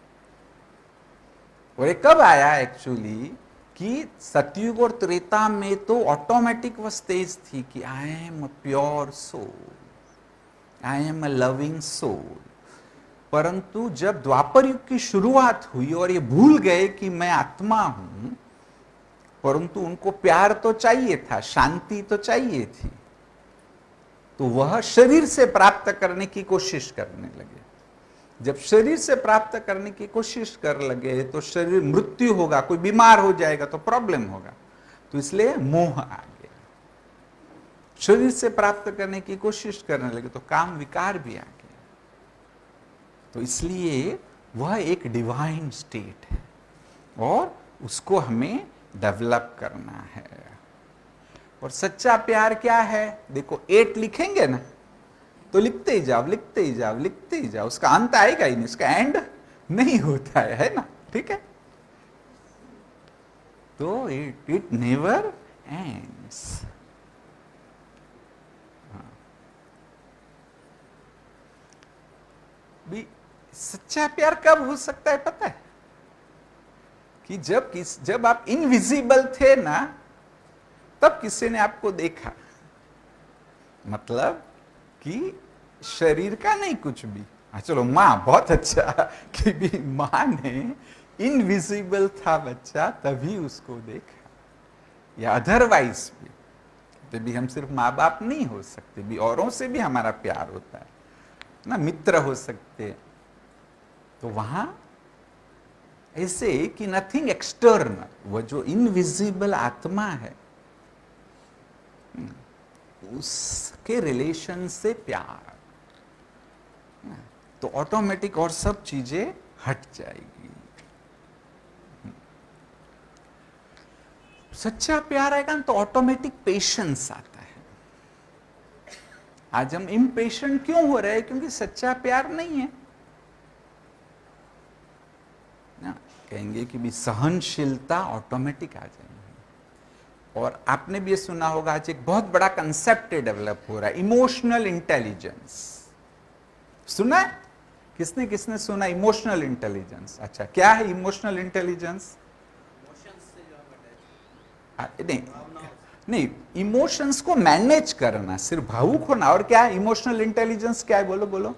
और ये कब आया एक्चुअली कि सतयुग और त्रेता में तो ऑटोमेटिक वह स्टेज थी कि I am a pure soul, I am a loving soul. परंतु जब द्वापर युग की शुरुआत हुई और ये भूल गए कि मैं आत्मा हूं, परंतु उनको प्यार तो चाहिए था, शांति तो चाहिए थी, तो वह शरीर से प्राप्त करने की कोशिश करने लगे। जब शरीर से प्राप्त करने की कोशिश कर लगे तो शरीर मृत्यु होगा, कोई बीमार हो जाएगा तो प्रॉब्लम होगा, तो इसलिए मोह आ गया। शरीर से प्राप्त करने की कोशिश करने लगे तो काम विकार भी आ गया। तो इसलिए वह एक डिवाइन स्टेट है और उसको हमें डेवलप करना है। और सच्चा प्यार क्या है? देखो 8 लिखेंगे ना तो लिखते ही जाओ, लिखते ही जाओ, लिखते ही जाओ, उसका अंत आएगा ही नहीं, उसका एंड नहीं होता है ना। ठीक है, तो इट नेवर एंड्स। भी सच्चा प्यार कब हो सकता है पता है? कि जब आप इनविजिबल थे ना, तब किसी ने आपको देखा, मतलब कि शरीर का नहीं कुछ भी। चलो माँ बहुत अच्छा कि भी माँ ने इनविजिबल था बच्चा तभी उसको देखा, या अदरवाइज भी तभी हम सिर्फ माँ बाप नहीं हो सकते, भी औरों से भी हमारा प्यार होता है ना, मित्र हो सकते। तो वहां ऐसे कि नथिंग एक्सटर्नल, वो जो इनविजिबल आत्मा है उसके रिलेशन से प्यार, तो ऑटोमेटिक और सब चीजें हट जाएगी। सच्चा प्यार आएगा ना तो ऑटोमेटिक पेशेंस आता है। आज हम इम्पेशेंट क्यों हो रहे हैं? क्योंकि सच्चा प्यार नहीं है ना। कहेंगे कि भी सहनशीलता ऑटोमेटिक आ जाएगी। और आपने भी ये सुना होगा, आज एक बहुत बड़ा कंसेप्ट डेवलप हो रहा है, इमोशनल इंटेलिजेंस। सुना है? किसने किसने सुना इमोशनल इंटेलिजेंस? अच्छा, क्या है इमोशनल इंटेलिजेंस? नहीं नहीं, इमोशंस को मैनेज करना, सिर्फ भावुक होना। और क्या है इमोशनल इंटेलिजेंस? क्या है? बोलो बोलो।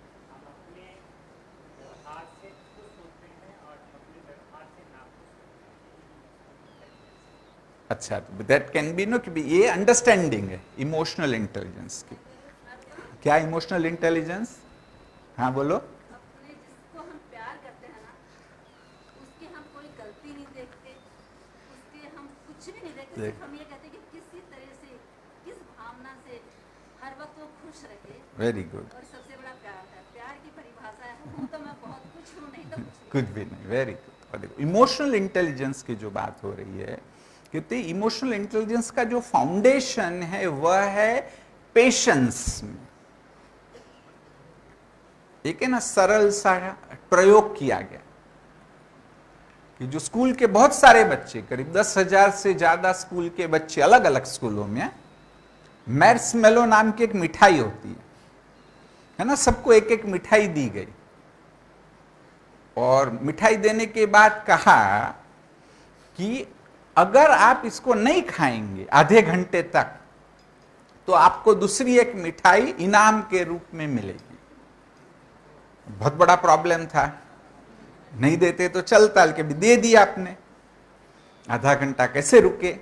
अच्छा, दैट कैन बी नो कि ये अंडरस्टैंडिंग है इमोशनल इंटेलिजेंस की। क्या इमोशनल इंटेलिजेंस? हाँ बोलो। अपने जिसको हम प्यार करते हैं ना, उसकी हम कोई गलती नहीं देखते, उसके हम कुछ भी नहीं देखते, सिर्फ हम ये कहते हैं कि किसी तरह से, किस भावना से हर वक्त वो खुश रहे। Very good. और सबसे बड़ा प्यार है। प्यार की परिभाषा है, हूँ तो मैं बहुत कुछ हूँ, नहीं तो कुछ भी नहीं। Very good. और देखो इमोशनल इंटेलिजेंस की जो बात हो रही है, क्योंकि इमोशनल इंटेलिजेंस का जो फाउंडेशन है वह है पेशेंस में। एक है ना सरल सा प्रयोग किया गया कि जो स्कूल के बहुत सारे बच्चे, करीब 10,000 से ज्यादा स्कूल के बच्चे अलग अलग स्कूलों में, मैर्समेलो नाम की एक मिठाई होती है ना, सबको एक एक मिठाई दी गई। और मिठाई देने के बाद कहा कि अगर आप इसको नहीं खाएंगे आधे घंटे तक तो आपको दूसरी एक मिठाई इनाम के रूप में मिलेगी। बहुत बड़ा प्रॉब्लम था, नहीं देते तो चलता, के भी दे दिया आपने, आधा घंटा कैसे रुके।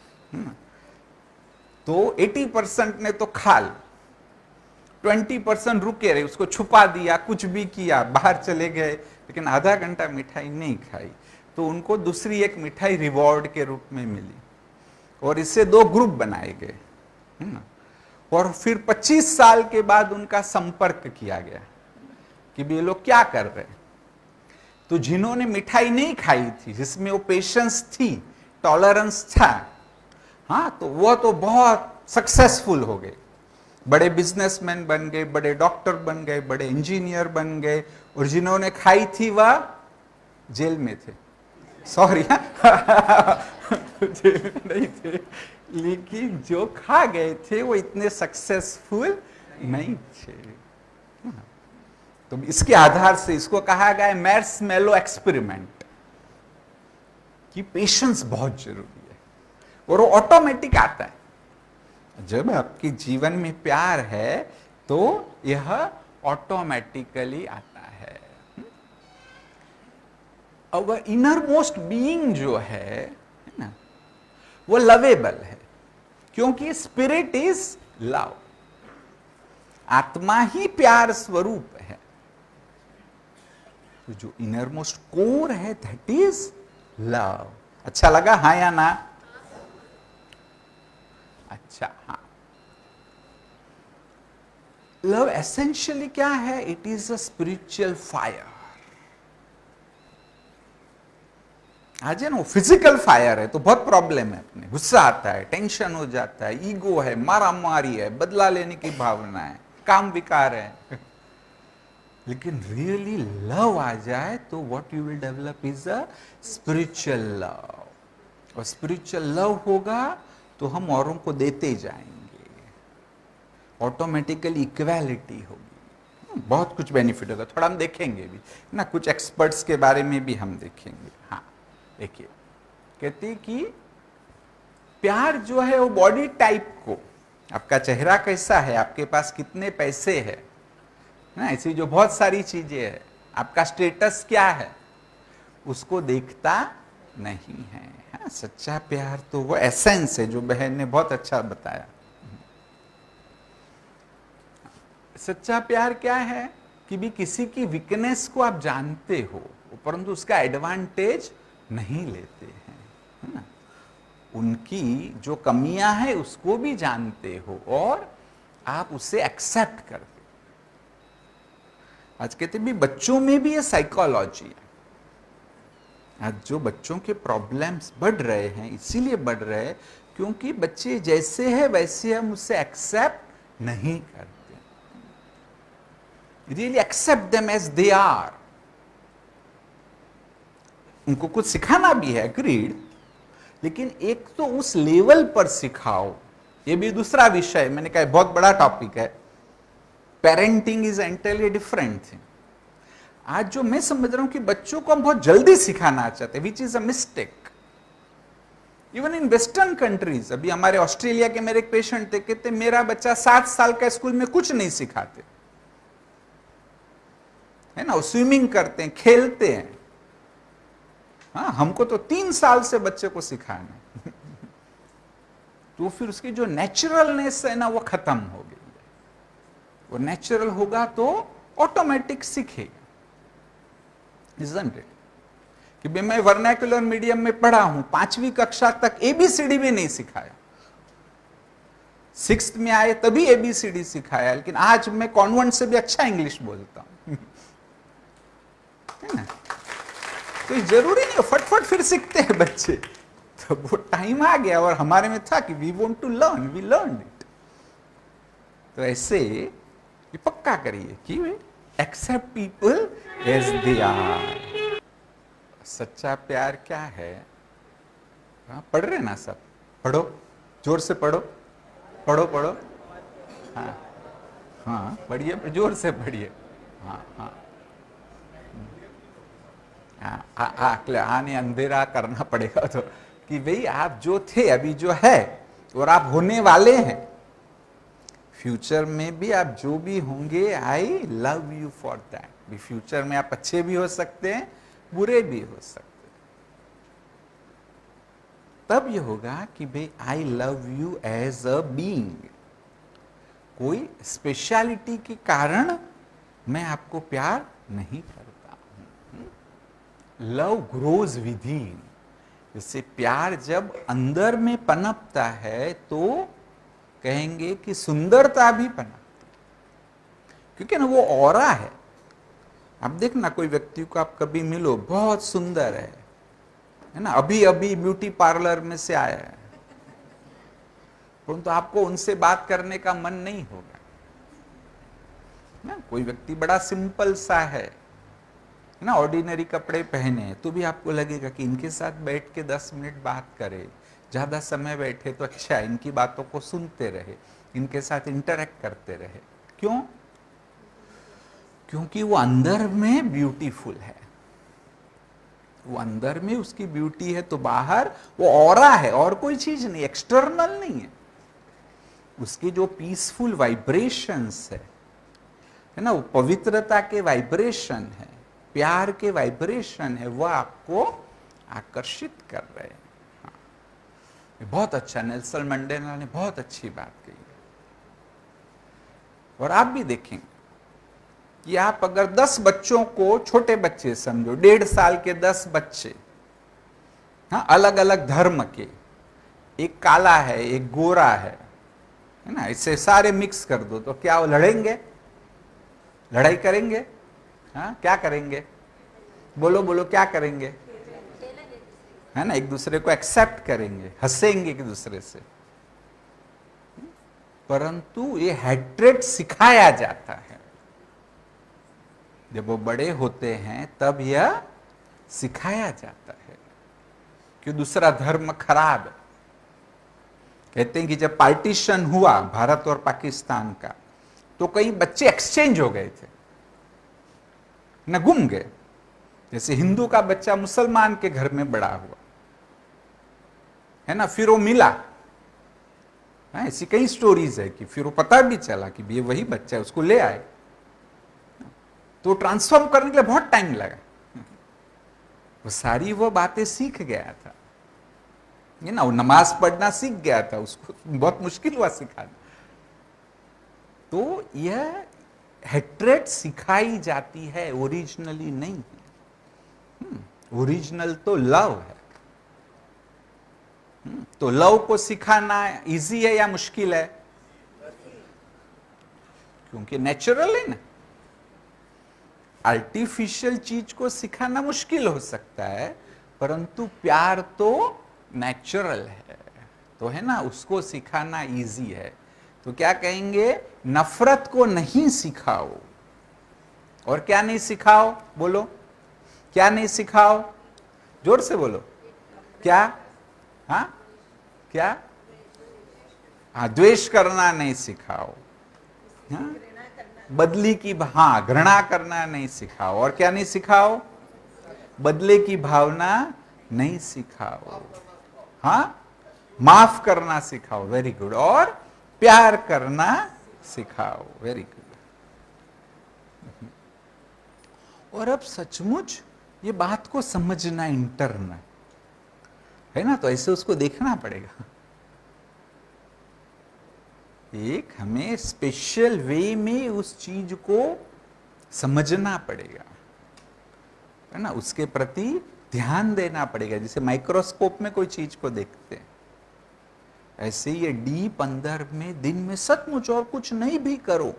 तो 80% ने तो खा ली, 20% रुके रहे, उसको छुपा दिया, कुछ भी किया, बाहर चले गए, लेकिन आधा घंटा मिठाई नहीं खाई। तो उनको दूसरी एक मिठाई रिवॉर्ड के रूप में मिली और इससे 2 ग्रुप बनाए गए। और फिर 25 साल के बाद उनका संपर्क किया गया कि ये लोग क्या कर रहे हैं। तो जिन्होंने मिठाई नहीं खाई थी, जिसमें वो पेशेंस थी, टॉलरेंस था, हाँ, तो वो तो बहुत सक्सेसफुल हो गए, बड़े बिजनेसमैन बन गए, बड़े डॉक्टर बन गए, बड़े इंजीनियर बन गए। और जिन्होंने खाई थी वह जेल में थे, सॉरी जेल में नहीं थे, लेकिन जो खा गए थे वो इतने सक्सेसफुल नहीं थे। तो इसके आधार से इसको कहा गया है मैर्समेलो एक्सपेरिमेंट, कि पेशेंस बहुत जरूरी है और वो ऑटोमेटिक आता है। जब आपके जीवन में प्यार है तो यह ऑटोमेटिकली आता है। और इनर मोस्ट बीइंग जो है ना, वो लवेबल है, क्योंकि स्पिरिट इज लव, आत्मा ही प्यार स्वरूप है। तो जो इनर मोस्ट कोर है दैट इज लव। अच्छा लगा हाँ या ना? अच्छा, हाँ। लव एसेंशियली क्या है? It is a spiritual fire. आज है ना, फिजिकल फायर है तो बहुत प्रॉब्लम है, अपने गुस्सा आता है, टेंशन हो जाता है, ईगो है, मारामारी है, बदला लेने की भावना है, काम विकार है। लेकिन रियली लव आ जाए तो what you will develop is a spiritual love. और स्पिरिचुअल लव होगा तो हम औरों को देते जाएंगे, ऑटोमेटिकली इक्वालिटी होगी। बहुत कुछ बेनिफिट होगा, थोड़ा हम देखेंगे भी ना, कुछ एक्सपर्ट्स के बारे में भी हम देखेंगे। हाँ देखिए, कहते कि प्यार जो है वो बॉडी टाइप को, आपका चेहरा कैसा है, आपके पास कितने पैसे है ना, ऐसी जो बहुत सारी चीजें है, आपका स्टेटस क्या है, उसको देखता नहीं है। हाँ, सच्चा प्यार तो वो एसेंस है, जो बहन ने बहुत अच्छा बताया। सच्चा प्यार क्या है कि भी किसी की वीकनेस को आप जानते हो, परंतु उसका एडवांटेज नहीं लेते हैं, है ना, उनकी जो कमियां हैं उसको भी जानते हो और आप उसे एक्सेप्ट करते। आज कहते भी बच्चों में भी ये साइकोलॉजी है। आज जो बच्चों के प्रॉब्लम्स बढ़ रहे हैं, इसीलिए बढ़ रहे हैं क्योंकि बच्चे जैसे हैं वैसे हम उसे एक्सेप्ट नहीं करते, really accept them as they are. उनको कुछ सिखाना भी है, अग्रीड, लेकिन एक तो उस लेवल पर सिखाओ, ये भी दूसरा विषय, मैंने कहा बहुत बड़ा टॉपिक है। Parenting is entirely different thing. आज जो मैं समझ रहा हूं कि बच्चों को हम बहुत जल्दी सिखाना चाहते हैं, which is a mistake. Even in western countries, अभी हमारे ऑस्ट्रेलिया के मेरे एक पेशेंट थे, कहते मेरा बच्चा 7 साल का, स्कूल में कुछ नहीं सिखाते, है ना, वो स्विमिंग करते हैं, खेलते हैं। हाँ, हमको तो 3 साल से बच्चे को सिखाना तो फिर उसकी जो नेचुरलनेस है ना वो खत्म हो गई है। वो नेचुरल होगा तो ऑटोमेटिक सीखेगा, isn't it? कि भाई मैं वर्नाक्युलर मीडियम में पढ़ा हूं, 5वीं कक्षा तक ABCD भी नहीं सिखाया, 6th में आए तभी ABCD सिखाया, लेकिन आज मैं कॉन्वेंट से भी अच्छा इंग्लिश बोलता हूं है ना? तो जरूरी नहीं फटफट फिर सीखते हैं बच्चे, तो वो टाइम आ गया और हमारे में था कि we want to learn, we learn it. तो ऐसे ये पक्का करिए कि accept people as they are. सच्चा प्यार क्या है? हाँ, पढ़ रहे ना सब? पढ़ो, जोर से पढ़ो, पढ़ो पढ़ो। हाँ हाँ, पढ़िए, जोर से पढ़िए। हाँ हाँ आने अंधेरा करना पड़ेगा तो, कि भाई आप जो थे अभी जो है और आप होने वाले हैं, फ्यूचर में भी आप जो भी होंगे, I love you for that. भी फ्यूचर में आप अच्छे भी हो सकते हैं, बुरे भी हो सकते हैं। तब ये होगा कि भाई I love you as a being, कोई स्पेशलिटी के कारण मैं आपको प्यार नहीं करता हूं। लव ग्रोज विद इन, जैसे प्यार जब अंदर में पनपता है तो कहेंगे कि सुंदरता भी पनपती, क्योंकि ना वो ऑरा है। आप देखना कोई व्यक्ति को आप कभी मिलो, बहुत सुंदर है ना, अभी अभी ब्यूटी पार्लर में से आया है, परंतु आपको उनसे बात करने का मन नहीं होगा ना। कोई व्यक्ति बड़ा सिंपल सा है ना, ऑर्डिनरी कपड़े पहने, तो भी आपको लगेगा कि इनके साथ बैठ के 10 मिनट बात करे, ज्यादा समय बैठे तो अच्छा है, इनकी बातों को सुनते रहे, इनके साथ इंटरेक्ट करते रहे। क्यों? क्योंकि वो अंदर में ब्यूटीफुल है, वो अंदर में उसकी ब्यूटी है, तो बाहर वो ऑरा है और कोई चीज नहीं, एक्सटर्नल नहीं है। उसकी जो पीसफुल वाइब्रेशंस है ना, वो पवित्रता के वाइब्रेशन है, प्यार के वाइब्रेशन है, वह आपको आकर्षित कर रहे हैं। हाँ, बहुत अच्छा, नेल्सन मंडेला ने बहुत अच्छी बात कही। और आप भी देखेंगे कि आप अगर 10 बच्चों को, छोटे बच्चे समझो, 1.5 साल के 10 बच्चे, हाँ, अलग अलग धर्म के, एक काला है एक गोरा है ना, इसे सारे मिक्स कर दो तो क्या वो लड़ेंगे? लड़ाई करेंगे? हाँ, क्या करेंगे? बोलो बोलो, क्या करेंगे? है ना, एक दूसरे को एक्सेप्ट करेंगे, हंसेंगे एक दूसरे से। परंतु ये हैट्रेड सिखाया जाता है। जब वो बड़े होते हैं तब यह सिखाया जाता है कि दूसरा धर्म खराब है। कहते हैं कि जब पार्टीशन हुआ भारत और पाकिस्तान का, तो कई बच्चे एक्सचेंज हो गए थे। ना गुम गए। जैसे हिंदू का बच्चा मुसलमान के घर में बड़ा हुआ है ना, फिर वो मिला, ऐसी कई स्टोरीज है कि फिर वो पता भी चला कि ये वही बच्चा है, उसको ले आए, तो ट्रांसफॉर्म करने के लिए बहुत टाइम लगा। वो सारी वो बातें सीख गया था, ये ना, वो नमाज पढ़ना सीख गया था, उसको बहुत मुश्किल हुआ सिखाना। तो यह हेट्रेड सिखाई जाती है, ओरिजिनली नहीं है। ओरिजिनल तो लव है। तो लव को सिखाना इजी है या मुश्किल है? क्योंकि नेचुरल है ना। आर्टिफिशियल चीज को सिखाना मुश्किल हो सकता है, परंतु प्यार तो नेचुरल है, तो है ना, उसको सिखाना इजी है। तो क्या कहेंगे? नफरत को नहीं सिखाओ। और क्या नहीं सिखाओ? बोलो, क्या नहीं सिखाओ? जोर से बोलो, क्या? हाँ, क्या? हाँ, द्वेष करना नहीं सिखाओ। हाँ, बदले की, हाँ, घृणा करना नहीं सिखाओ। और क्या नहीं सिखाओ? बदले की भावना नहीं सिखाओ। हाँ, माफ करना सिखाओ, वेरी गुड। और प्यार करना सिखाओ, वेरी गुड। और अब सचमुच ये बात को समझना इंटरनल है ना, तो ऐसे उसको देखना पड़ेगा। एक हमें स्पेशल वे में उस चीज को समझना पड़ेगा, है ना, उसके प्रति ध्यान देना पड़ेगा। जैसे माइक्रोस्कोप में कोई चीज को देखते हैं, ऐसे ये डीप अंदर में दिन में सचमुच और कुछ नहीं भी करो,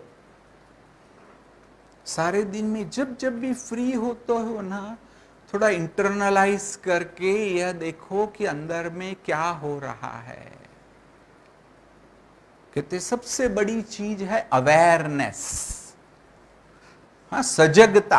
सारे दिन में जब जब भी फ्री होते हो ना, थोड़ा इंटरनलाइज करके यह देखो कि अंदर में क्या हो रहा है। कहते सबसे बड़ी चीज है अवेयरनेस, हाँ, सजगता।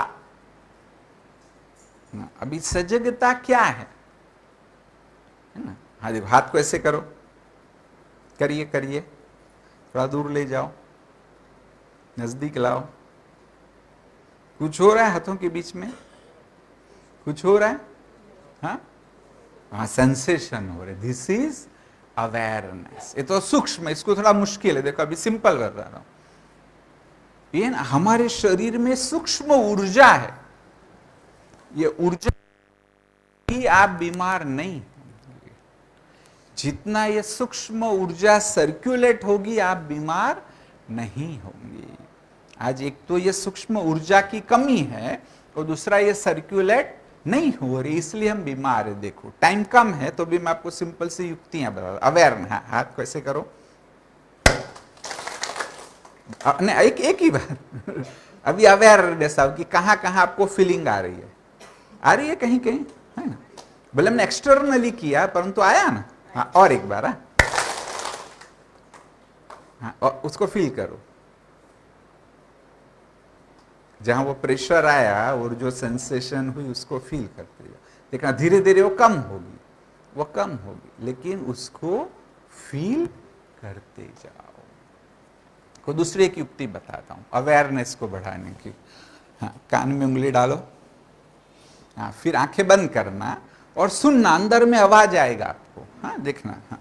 अभी सजगता क्या है ना? हाँ, देखो, हाथ को ऐसे करो, करिए करिए, थोड़ा दूर ले जाओ, नजदीक लाओ। कुछ हो रहा है हाथों के बीच में? कुछ हो रहा है? हाँ, हाँ, सेंसेशन हो रहे। This is awareness. ये तो सूक्ष्म, इसको थोड़ा मुश्किल है। देखो, अभी सिंपल कर रहा हूं। ये ना, हमारे शरीर में सूक्ष्म ऊर्जा है। ये ऊर्जा ही आप बीमार नहीं होंगे। जितना ये सूक्ष्म ऊर्जा सर्कुलेट होगी, आप बीमार नहीं होंगे। आज एक तो ये सूक्ष्म ऊर्जा की कमी है, और दूसरा ये सर्कुलेट नहीं हो रही, इसलिए हम बीमार है। देखो, टाइम कम है तो भी मैं आपको सिंपल सी युक्तियां बता रहा हूं। अवेयर, हाथ को ऐसे करो, नहीं, एक ही बार। अभी अवेयरनेस कि कहां कहां आपको फीलिंग आ रही है, कहीं कहीं, है ना। भले हमने एक्सटर्नली किया, परंतु आया ना। हाँ, और एक बार, हाँ, और उसको फील करो। जहां वो प्रेशर आया और जो सेंसेशन हुई, उसको फील करते जाओ। देखना, धीरे धीरे वो कम होगी, लेकिन उसको फील करते जाओ। को दूसरी एक युक्ति बताता हूं अवेयरनेस को बढ़ाने की। हाँ, कान में उंगली डालो, हाँ, फिर आंखें बंद करना और सुनना, अंदर में आवाज आएगा आपको। हाँ, देखना, हाँ,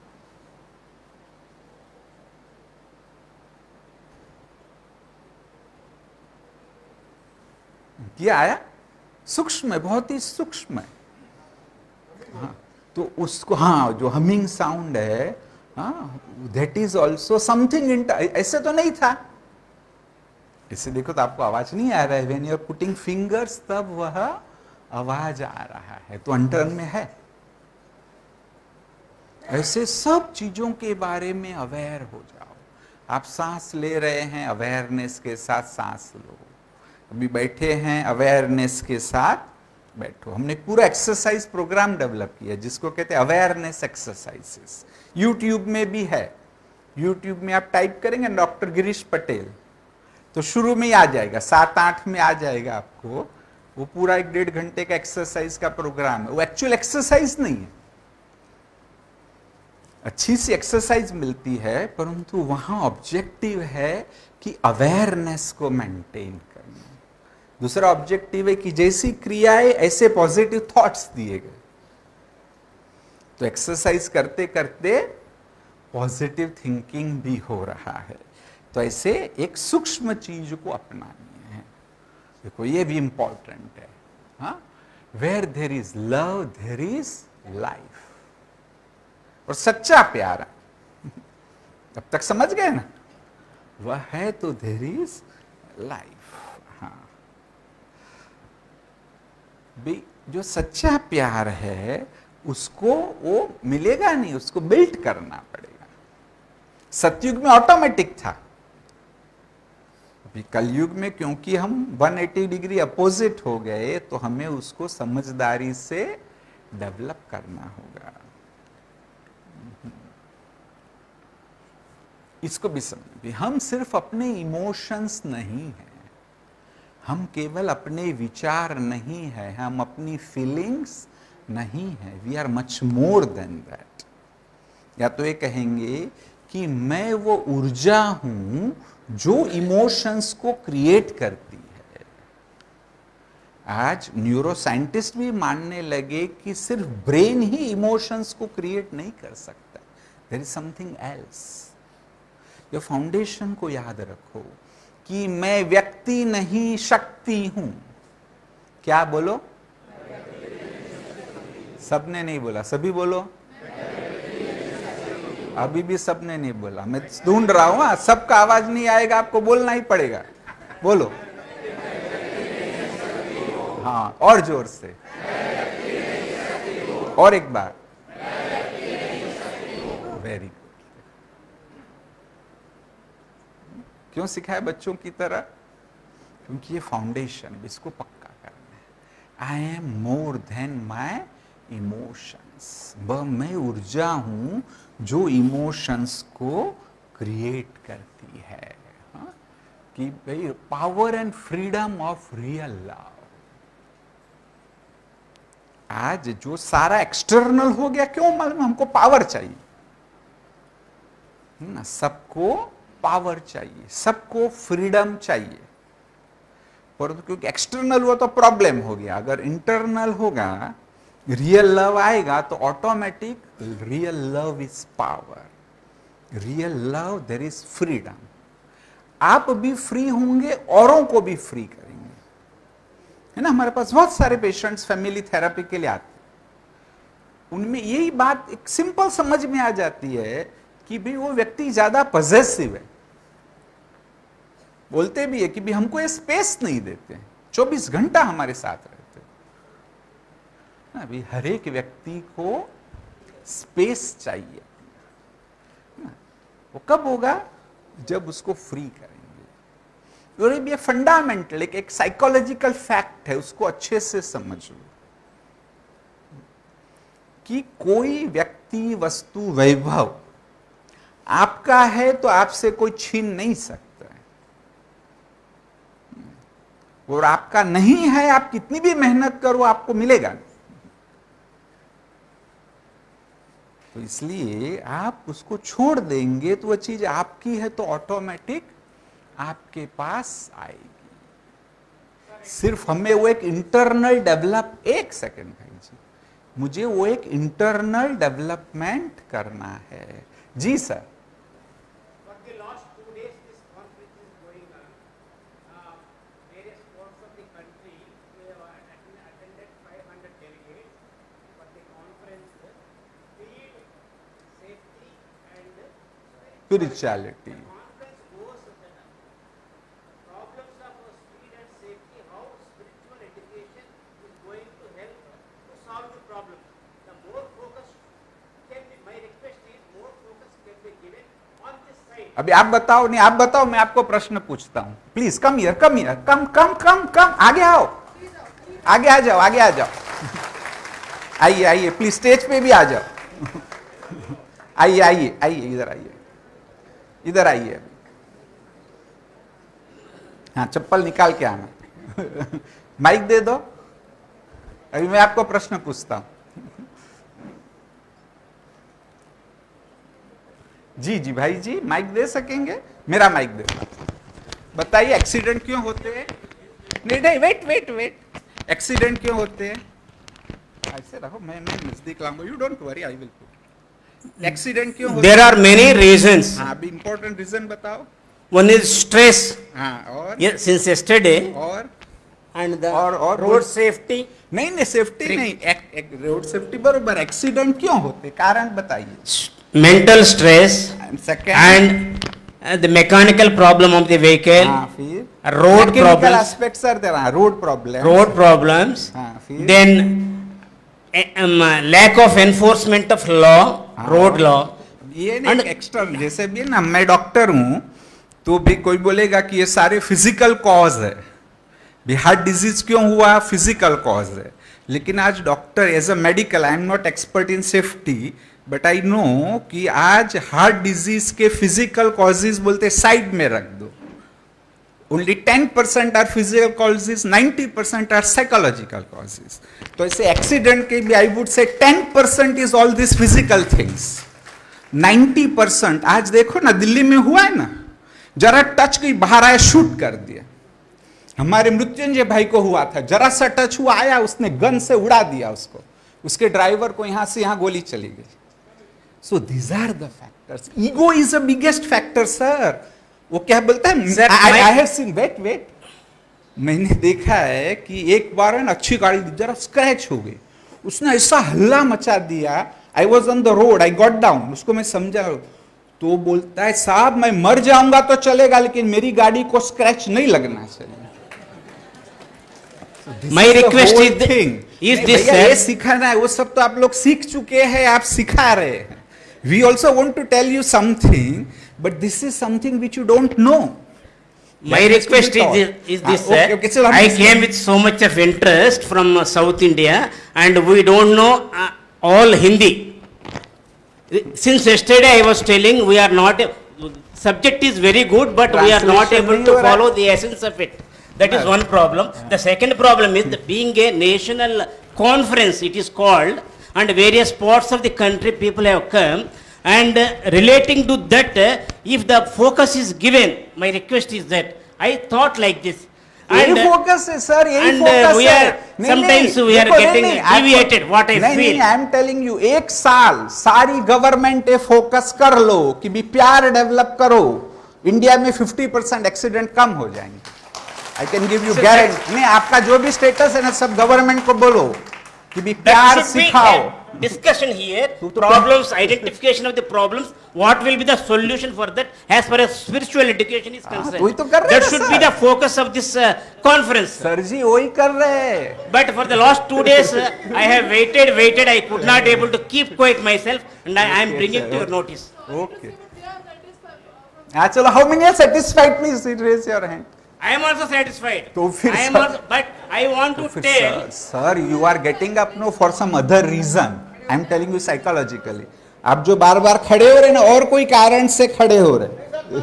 क्या आया? सूक्ष्म है, बहुत ही सूक्ष्म है। हाँ, तो उसको, हाँ, जो हमिंग साउंड है, हाँ, दैट इज ऑल्सो समथिंग। ऐसे तो नहीं था, इससे देखो तो आपको आवाज नहीं आ रहा है। When you are putting fingers, तब वह आवाज आ रहा है, तो अंतर में है। ऐसे सब चीजों के बारे में अवेयर हो जाओ। आप सांस ले रहे हैं, अवेयरनेस के साथ सांस लो। अभी बैठे हैं, अवेयरनेस के साथ बैठो। हमने पूरा एक्सरसाइज प्रोग्राम डेवलप किया जिसको कहते हैं अवेयरनेस एक्सरसाइजेस। यूट्यूब में भी है। यूट्यूब में आप टाइप करेंगे डॉक्टर गिरीश पटेल, तो शुरू में ही आ जाएगा, 7-8 में आ जाएगा आपको। वो पूरा 1-1.5 घंटे का एक्सरसाइज का प्रोग्राम है। वो एक्चुअल एक्सरसाइज नहीं है, अच्छी सी एक्सरसाइज मिलती है, परंतु वहां ऑब्जेक्टिव है कि अवेयरनेस को मेंटेन करना। दूसरा ऑब्जेक्टिव है कि जैसी क्रियाएं ऐसे पॉजिटिव थॉट्स दिए गए। तो एक्सरसाइज करते करते पॉजिटिव थिंकिंग भी हो रहा है। तो ऐसे एक सूक्ष्म चीज को अपनानी है। देखो ये भी इंपॉर्टेंट है। हाँ, where there is love there is life. और सच्चा प्यार अब तक समझ गए ना, वह है तो देयर इज लाइफ। हाँ, जो सच्चा प्यार है उसको वो मिलेगा नहीं, उसको बिल्ड करना पड़ेगा। सतयुग में ऑटोमेटिक था, अभी कलयुग में क्योंकि हम 180 डिग्री अपोजिट हो गए तो हमें उसको समझदारी से डेवलप करना होगा। इसको भी समझिए, हम सिर्फ अपने इमोशंस नहीं हैं, हम केवल अपने विचार नहीं है, हम अपनी फीलिंग्स नहीं है। We are much more than that. या तो ये कहेंगे कि मैं वो ऊर्जा हूं जो इमोशंस को क्रिएट करती है। आज न्यूरो साइंटिस्ट भी मानने लगे कि सिर्फ ब्रेन ही इमोशंस को क्रिएट नहीं कर सकता, देयर इज समथिंग एल्स। ये फाउंडेशन को याद रखो कि मैं व्यक्ति नहीं शक्ति हूं। क्या बोलो? सबने नहीं बोला, सभी बोलो। अभी भी सबने नहीं बोला, मैं ढूंढ रहा हूं। सबका आवाज नहीं आएगा, आपको बोलना ही पड़ेगा। बोलो। हाँ, और जोर से, और एक बार। Very good. क्यों सिखाया बच्चों की तरह? क्योंकि ये फाउंडेशन, इसको पक्का करना है। I am more than my emotions. मैं ऊर्जा हूं जो इमोशंस को क्रिएट करती है। हाँ? कि भाई power and freedom of real love. आज जो सारा एक्सटर्नल हो गया, क्यों मालूम? हमको पावर चाहिए ना, सबको पावर चाहिए, सबको फ्रीडम चाहिए। परंतु क्योंकि एक्सटर्नल हुआ तो प्रॉब्लम हो गया। अगर इंटरनल होगा, रियल लव आएगा, तो automatic real love is power, real love there is freedom. आप भी फ्री होंगे, औरों को भी फ्री करेंगे, है ना। हमारे पास बहुत सारे पेशेंट्स फैमिली थेरेपी के लिए आते हैं, उनमें यही बात एक सिंपल समझ में आ जाती है कि भाई वो व्यक्ति ज्यादा पॉजेसिव है। बोलते भी है कि भाई हमको ये स्पेस नहीं देते, 24 घंटा हमारे साथ रहते। अभी हर एक व्यक्ति को स्पेस चाहिए। वो कब होगा? जब उसको फ्री करेंगे। और ये फंडामेंटल एक साइकोलॉजिकल फैक्ट है, उसको अच्छे से समझ लो कि कोई व्यक्ति, वस्तु, वैभव आपका है तो आपसे कोई छीन नहीं सकता है, और आपका नहीं है, आप कितनी भी मेहनत करो आपको मिलेगा नहीं। तो इसलिए आप उसको छोड़ देंगे तो वह चीज आपकी है तो ऑटोमेटिक आपके पास आएगी। सिर्फ हमें वो एक इंटरनल डेवलप, एक सेकंड भाई जी, मुझे वो एक इंटरनल डेवलपमेंट करना है। जी सर। Spirituality. अभी आप बताओ, नहीं आप बताओ, मैं आपको प्रश्न पूछता हूं। Please come here, come here, come come come come, आगे आओ, आगे आ जाओ, आगे आ जाओ। आइए आइए, प्लीज स्टेज पे भी आ जाओ। आइए आइए आइए, इधर आइए, इधर आइए अभी। हाँ, चप्पल निकाल के आना। माइक दे दो, अभी मैं आपको प्रश्न पूछता हूं। जी जी भाई जी, माइक दे सकेंगे? मेरा माइक दे। बताइए, एक्सीडेंट क्यों होते हैं? नहीं, वेट, एक्सीडेंट क्यों होते हैं? ऐसे रहो, मैं नजदीक लाऊंगा, you don't worry, I will put. Accident क्यों होते हैं? There are many reasons. हाँ, अभी इंपॉर्टेंट रीजन बताओ। One is stress. हाँ, और Since yesterday. और And the और road safety. नहीं, सेफ्टी नहीं, रोड सेफ्टी बरोबर, एक्सीडेंट क्यों होते, कारण बताइए। Mental stress. Second And the mechanical problem of the vehicle. हाँ, फिर road problems. Aspects are there, road problem, road problems. हाँ, फिर Then lack of enforcement of law, road law. ये नहीं एक्स्ट्रा, जैसे भी ना मैं डॉक्टर हूँ तो भी कोई बोलेगा कि ये सारे फिजिकल कॉज है, भी हार्ट डिजीज क्यों हुआ, फिजिकल कॉज है। लेकिन आज doctor as a medical, I am not expert in safety, but I know कि आज हार्ट डिजीज के फिजिकल कॉजेज बोलते साइड में रख दो, only 10% are physical causes, 90% are psychological causes. तो ऐसे एक्सीडेंट के भी I would say 10% is all this physical things, 90% आज देखो ना दिल्ली में हुआ है ना, जरा टच की बाहर आया शूट कर दिया। हमारे मृत्युंजय भाई को हुआ था, जरा सा टच हुआ, आया उसने गन से उड़ा दिया उसको, उसके ड्राइवर को यहां से यहां गोली चली गई। So these are the factors, ego is the biggest factor sir. वो क्या बोलता है, आई हैव सीन, वेट, मैंने देखा है कि एक बार है ना अच्छी गाड़ी जरा स्क्रैच हो गई, उसने ऐसा हल्ला मचा दिया, I was on the road, I got down, उसको मैं समझा, तो बोलता है साहब मैं मर जाऊंगा तो चलेगा लेकिन मेरी गाड़ी को स्क्रैच नहीं लगना चाहिए। माई रिक्वेस्ट इज दिस, ये सिखाना है, वो सब तो आप लोग सीख चुके हैं, आप सिखा रहे हैं। We also want to tell you something, but this is something which you don't know. My request is this, sir. I came with so much of interest from South India, and we don't know all Hindi. Since yesterday I was telling, we are not, subject is very good, but we are not able to follow the essence of it. That is one problem. The second problem is that being a national conference, it is called, and various parts of the country people have come, and relating to that, if the focus is given, my request is that I thought like this. यही focus है सर, यही focus है। Sometimes we are getting deviated. What I feel. I am telling you, एक साल सारी government focus कर लो कि भी प्यार डेवलप करो, इंडिया में 50% एक्सीडेंट कम हो जाएंगे। I can give you guarantee. नहीं, आपका जो भी स्टेटस है ना, सब गवर्नमेंट को बोलो कि भी प्यार सिखाओ। Discussion here, problems, identification of the problems, what will be the solution for that as far as spiritual education is concerned. That should be the focus of this conference. Sir जी वही कर रहे हैं। But for the last 2 days, I have waited, I could not able to keep quiet myself, and I am bringing to your notice. Okay. चलो, how many are satisfied? Please raise your hand. I am also satisfied. तो फिर I am also, but I want to tell. Sir, you are getting up no for some other reason. I am telling you psychologically. आप जो बार बार खड़े हो रहे ना, और कोई कारण से खड़े हो रहे।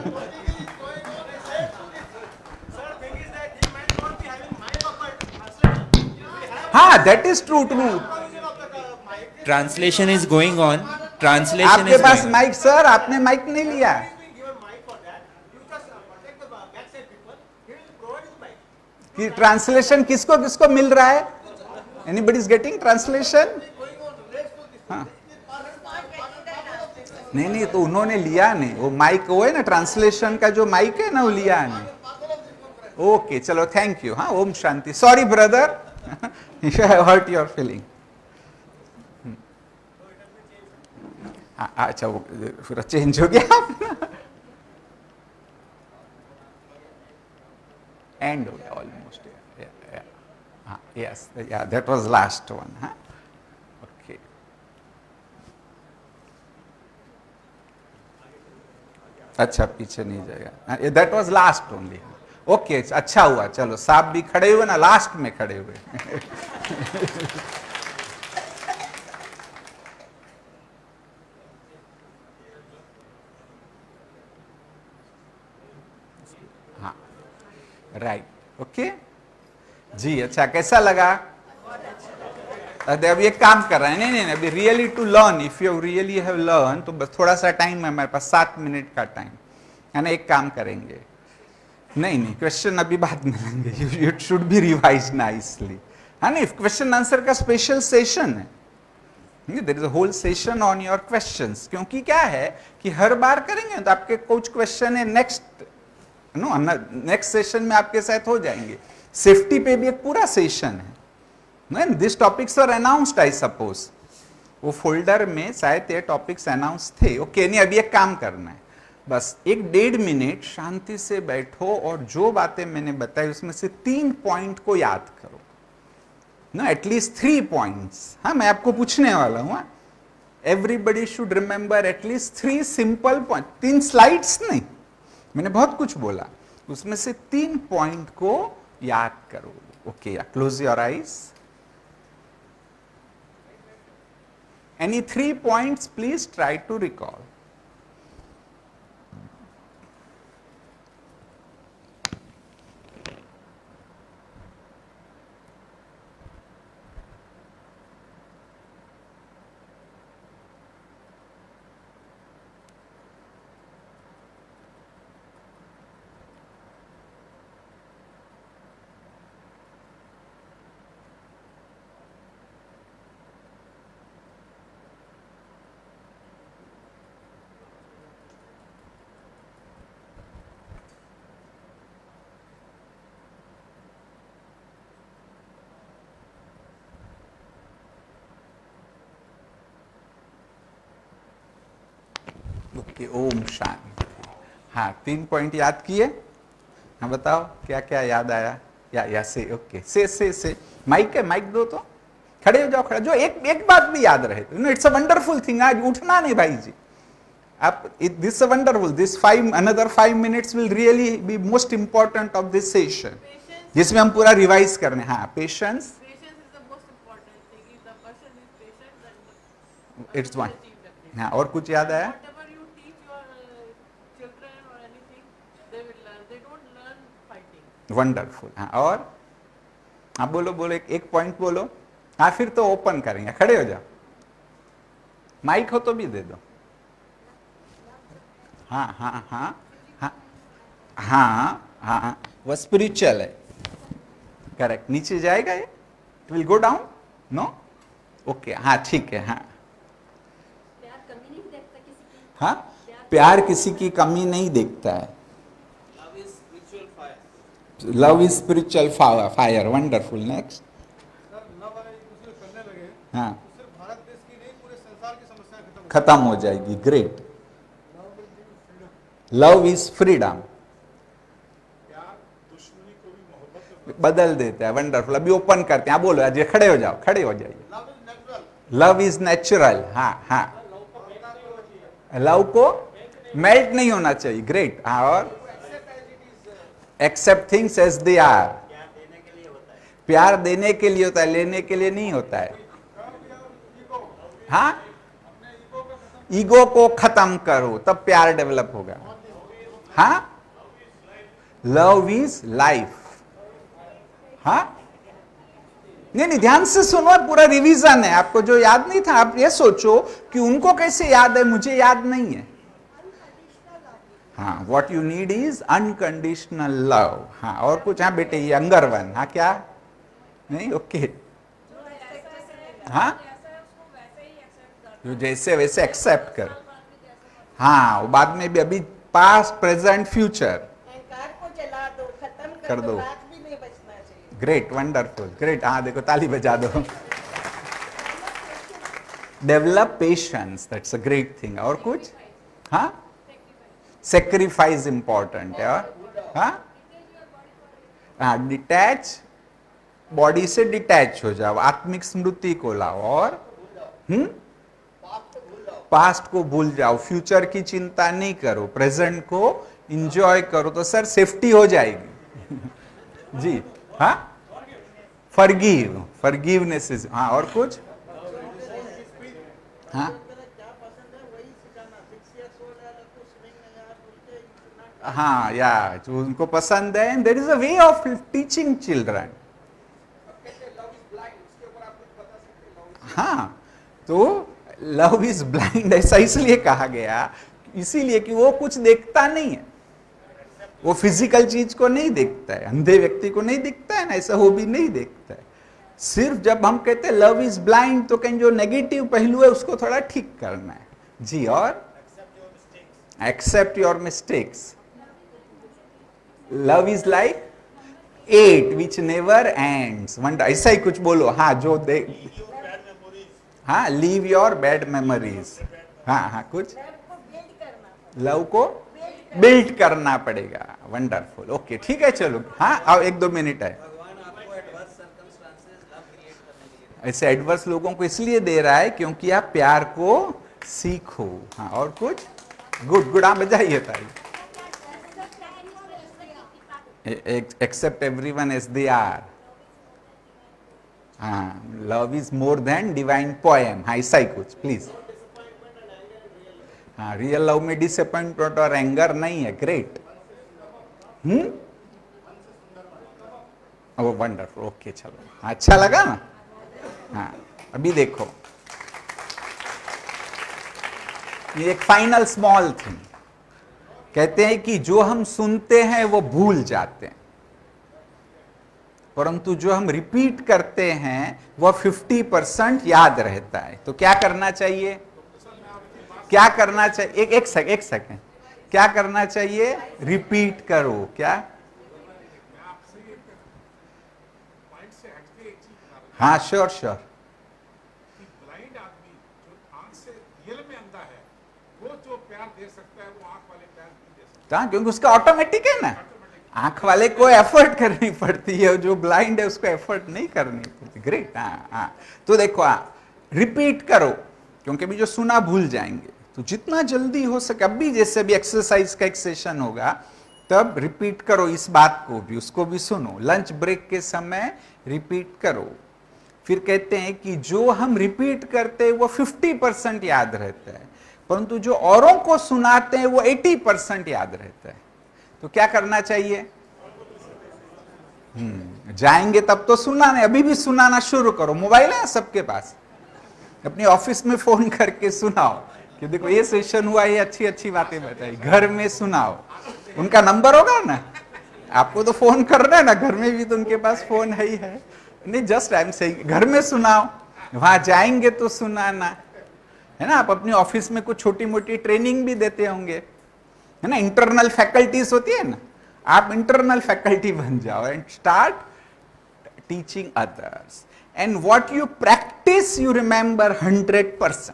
हाँ, that is true. Translation is going on. Translation आपके पास माइक सर, आपने माइक नहीं लिया। कि ट्रांसलेशन किसको किसको मिल रहा है? Anybody is getting translation? हाँ, नहीं, तो उन्होंने लिया नहीं, वो माइक वो है ना, ट्रांसलेशन का जो माइक है ना, वो लिया नहीं। ओके, चलो, थैंक यू। हाँ, ओम शांति। Sorry brother, hurt your feeling. अच्छा, वो फिर चेंज हो गया, एंड हो गया almost. Yes, yeah, that was last one. Huh? Okay. अच्छा, पीछे नहीं जाएगा। That was last only. Okay, अच्छा हुआ, चलो, साहब भी खड़े हुए ना, लास्ट में खड़े हुए। हाँ, राइट, ओके जी। अच्छा, कैसा लगा? अभी एक काम कर रहे हैं, नहीं, अभी really to learn, if you really have learn, तो बस थोड़ा सा टाइम है हमारे पास, 7 मिनट का टाइम है ना। एक काम करेंगे, नहीं नहीं, क्वेश्चन अभी बाद में लेंगे, it should be revise nicely, है ना। क्वेश्चन आंसर का स्पेशल सेशन है, there is a whole session on your questions, क्योंकि क्या है कि हर बार करेंगे तो आपके कुछ क्वेश्चन है नेक्स्ट सेशन में आपके साथ हो जाएंगे। सेफ्टी पे भी एक पूरा सेशन है, this topics are announced I suppose, वो फोल्डर में शायद ये टॉपिक्स अनाउंस थे। ओके, नहीं अभी एक काम करना है, बस 1-1.5 मिनट शांति से बैठो और जो बातें मैंने बताई उसमें से 3 पॉइंट को याद करो ना, एटलीस्ट 3 पॉइंट्स। हाँ, मैं आपको पूछने वाला हूं, everybody should remember at least 3 simple point. 3 slides नहीं, मैंने बहुत कुछ बोला, उसमें से 3 पॉइंट को याद करो। Okay, close your eyes. Any 3 points, please try to recall. Okay, ओम शांति। हाँ, 3 पॉइंट याद किए? हाँ बताओ क्या क्या याद आया? या से ओके, से माइक है, माइक दो तो खड़े हो जाओ, खड़े जो एक बात भी याद रहे तो इट्स अ वंडरफुल थिंग। आज उठना नहीं भाई जी, आप this a wonderful, this another 5 minutes will really be most important of this session, जिसमें हम पूरा रिवाइज करने। हाँ, पेशेंस इट्स वन। हाँ, और कुछ याद आया? वंडरफुल। हाँ, और हाँ बोलो बोलो, एक पॉइंट बोलो। हाँ, फिर तो ओपन करेंगे, खड़े हो जाओ, माइक हो तो भी दे दो। हाँ हाँ हाँ हाँ हाँ हाँ, वो स्पिरिचुअल है, करेक्ट। नीचे जाएगा ये, it will go down, no? Okay, हाँ ठीक है। हाँ, हाँ, प्यार किसी की कमी नहीं देखता है। Love is spiritual fire, wonderful. Next. हाँ, खत्म हो जाएगी, ग्रेट। लव इज फ्रीडम, बदल देता है, वंडरफुल। अभी ओपन करते हैं, बोलो आज, खड़े हो जाओ, खड़े हो जाइए। Love is natural. हाँ हाँ, लव को मेल्ट नहीं होना चाहिए, ग्रेट। हाँ, और accept things as they are, प्यार देने के लिए होता है, लेने के लिए नहीं होता है। हाँ, ईगो को खत्म करो तब प्यार डेवलप होगा। हाँ, लव इज लाइफ। हाँ, नहीं ध्यान से सुनो, पूरा रिवीजन है। आपको जो याद नहीं था, आप ये सोचो कि उनको कैसे याद है, मुझे याद नहीं है। हाँ, what you need is unconditional love. हाँ, और कुछ? हाँ बेटे, ये यंगर वन। हाँ, क्या? नहीं, ओके। हाँ, जो जैसे वैसे एक्सेप्ट कर। हाँ, वो बाद में भी, अभी पास्ट प्रेजेंट फ्यूचर कर दो। Great, wonderful, great. हाँ देखो, ताली बजा दो। Develop patience, that's a great thing. और कुछ? हाँ, सेक्रीफाइस इंपॉर्टेंट है। और हाँ, डिटैच, बॉडी से डिटैच हो जाओ, आत्मिक स्मृति को लाओ। और पास्ट को भूल जाओ, फ्यूचर की चिंता नहीं करो, प्रेजेंट को इंजॉय करो, तो सर सेफ्टी हो जाएगी। जी हाँ, फॉरगिवनेस इज। हाँ, और कुछ? हाँ हाँ, या जो उनको पसंद है, there is a way of teaching children. हाँ, तो लव इज ब्लाइंड ऐसा इसलिए कहा गया, इसीलिए कि वो कुछ देखता नहीं है, वो फिजिकल चीज को नहीं देखता है, अंधे व्यक्ति को नहीं दिखता है ना, ऐसा वो भी नहीं देखता है। सिर्फ जब हम कहते हैं लव इज ब्लाइंड, तो कहीं जो नेगेटिव पहलू है उसको थोड़ा ठीक करना है जी। और accept your mistakes. Love is like at which never ends, wonder, ऐसा ही कुछ बोलो। हाँ, जो देख, हाँ, लीव योर बैड मेमोरीज। हाँ हाँ, कुछ लव को बिल्ड करना पड़ेगा। वंडरफुल, ओके, ठीक है, चलो। हाँ, आओ, 1-2 मिनट है। ऐसे एडवर्स लोगों को इसलिए दे रहा है क्योंकि आप प्यार को सीखो। हाँ, और कुछ? गुड गुड, आप बजाइए ताली। Accept everyone as they are. हाँ, love is more than divine poem. हाँ, ऐसा ही कुछ, प्लीज। हाँ, रियल लव में डिसअपॉइंटमेंट और एंगर नहीं है। ग्रेट। ओह वंडरफुल, ओके, चलो, अच्छा लगा ना? हाँ, अभी देखो, ये एक फाइनल स्मॉल थिंग। कहते हैं कि जो हम सुनते हैं वो भूल जाते हैं, परंतु जो हम रिपीट करते हैं वो 50% याद रहता है। तो क्या करना चाहिए? क्या करना चाहिए? एक सेकंड, क्या करना चाहिए? रिपीट करो। क्या? हाँ, श्योर। ब्लाइंड आदमी जो आंख से रियल में अंधा है, वो जो प्यार दे सकता है वो आंख वाले प्यार नहीं दे सकता। हाँ, क्योंकि उसका ऑटोमेटिक है ना। आंख वाले को एफर्ट करनी पड़ती है, जो ब्लाइंड है उसको एफर्ट नहीं करनी पड़ती। ग्रेट। हाँ, तो देखो, रिपीट करो, क्योंकि अभी जो सुना भूल जाएंगे, तो जितना जल्दी हो सके, अभी जैसे अभी एक्सरसाइज का एक सेशन होगा, तब रिपीट करो इस बात को भी, उसको भी सुनो। लंच ब्रेक के समय रिपीट करो। फिर कहते हैं कि जो हम रिपीट करते हैं वो 50% याद रहता है, परंतु जो औरों को सुनाते हैं वो 80% याद रहता है। तो क्या करना चाहिए? जाएंगे तब तो सुनाना, अभी भी सुनाना शुरू करो। मोबाइल है सबके पास, अपने ऑफिस में फोन करके सुनाओ कि देखो ये सेशन हुआ, ये अच्छी अच्छी बातें बताई। घर में सुनाओ, उनका नंबर होगा ना, आपको तो फोन करना है ना, घर में भी तो उनके पास फोन है ही है। नहीं, जस्ट आई एम सेइंग, घर में सुनाओ, वहां जाएंगे तो सुनाना है ना। आप अपनी ऑफिस में कुछ छोटी मोटी ट्रेनिंग भी देते होंगे, है ना, इंटरनल फैकल्टीज होती है ना, आप इंटरनल फैकल्टी बन जाओ and start teaching others. And what you practice you remember 100%।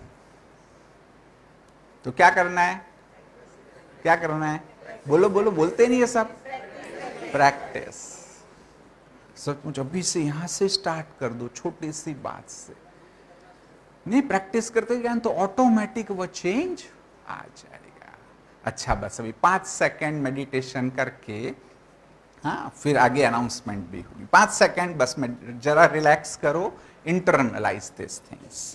तो क्या करना है? क्या करना है? बोलो बोलो, बोलते नहीं है सब। प्रैक्टिस। सचमुच अभी से यहां से स्टार्ट कर दो, छोटी सी बात से। नहीं, प्रैक्टिस करते जाए तो ऑटोमेटिक वो चेंज आ जाएगा। अच्छा, बस अभी 5 सेकेंड मेडिटेशन करके, हाँ, फिर आगे अनाउंसमेंट भी होगी। 5 सेकेंड बस में जरा रिलैक्स करो, इंटरनलाइज दिस थिंग्स।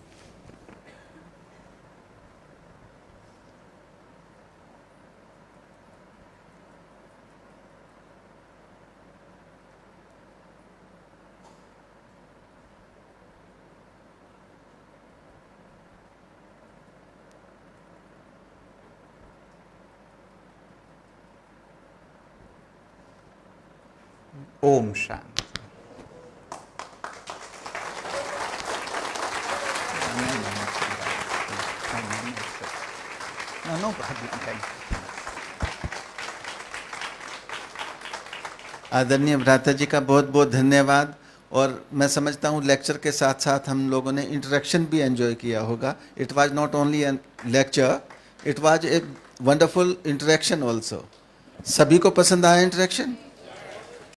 ओम शांति। No problem. आदरणीय भ्राता जी का बहुत बहुत धन्यवाद। और मैं समझता हूँ लेक्चर के साथ साथ हम लोगों ने इंटरेक्शन भी एंजॉय किया होगा। It was not only an lecture, it was a wonderful interaction also. सभी को पसंद आया इंटरेक्शन?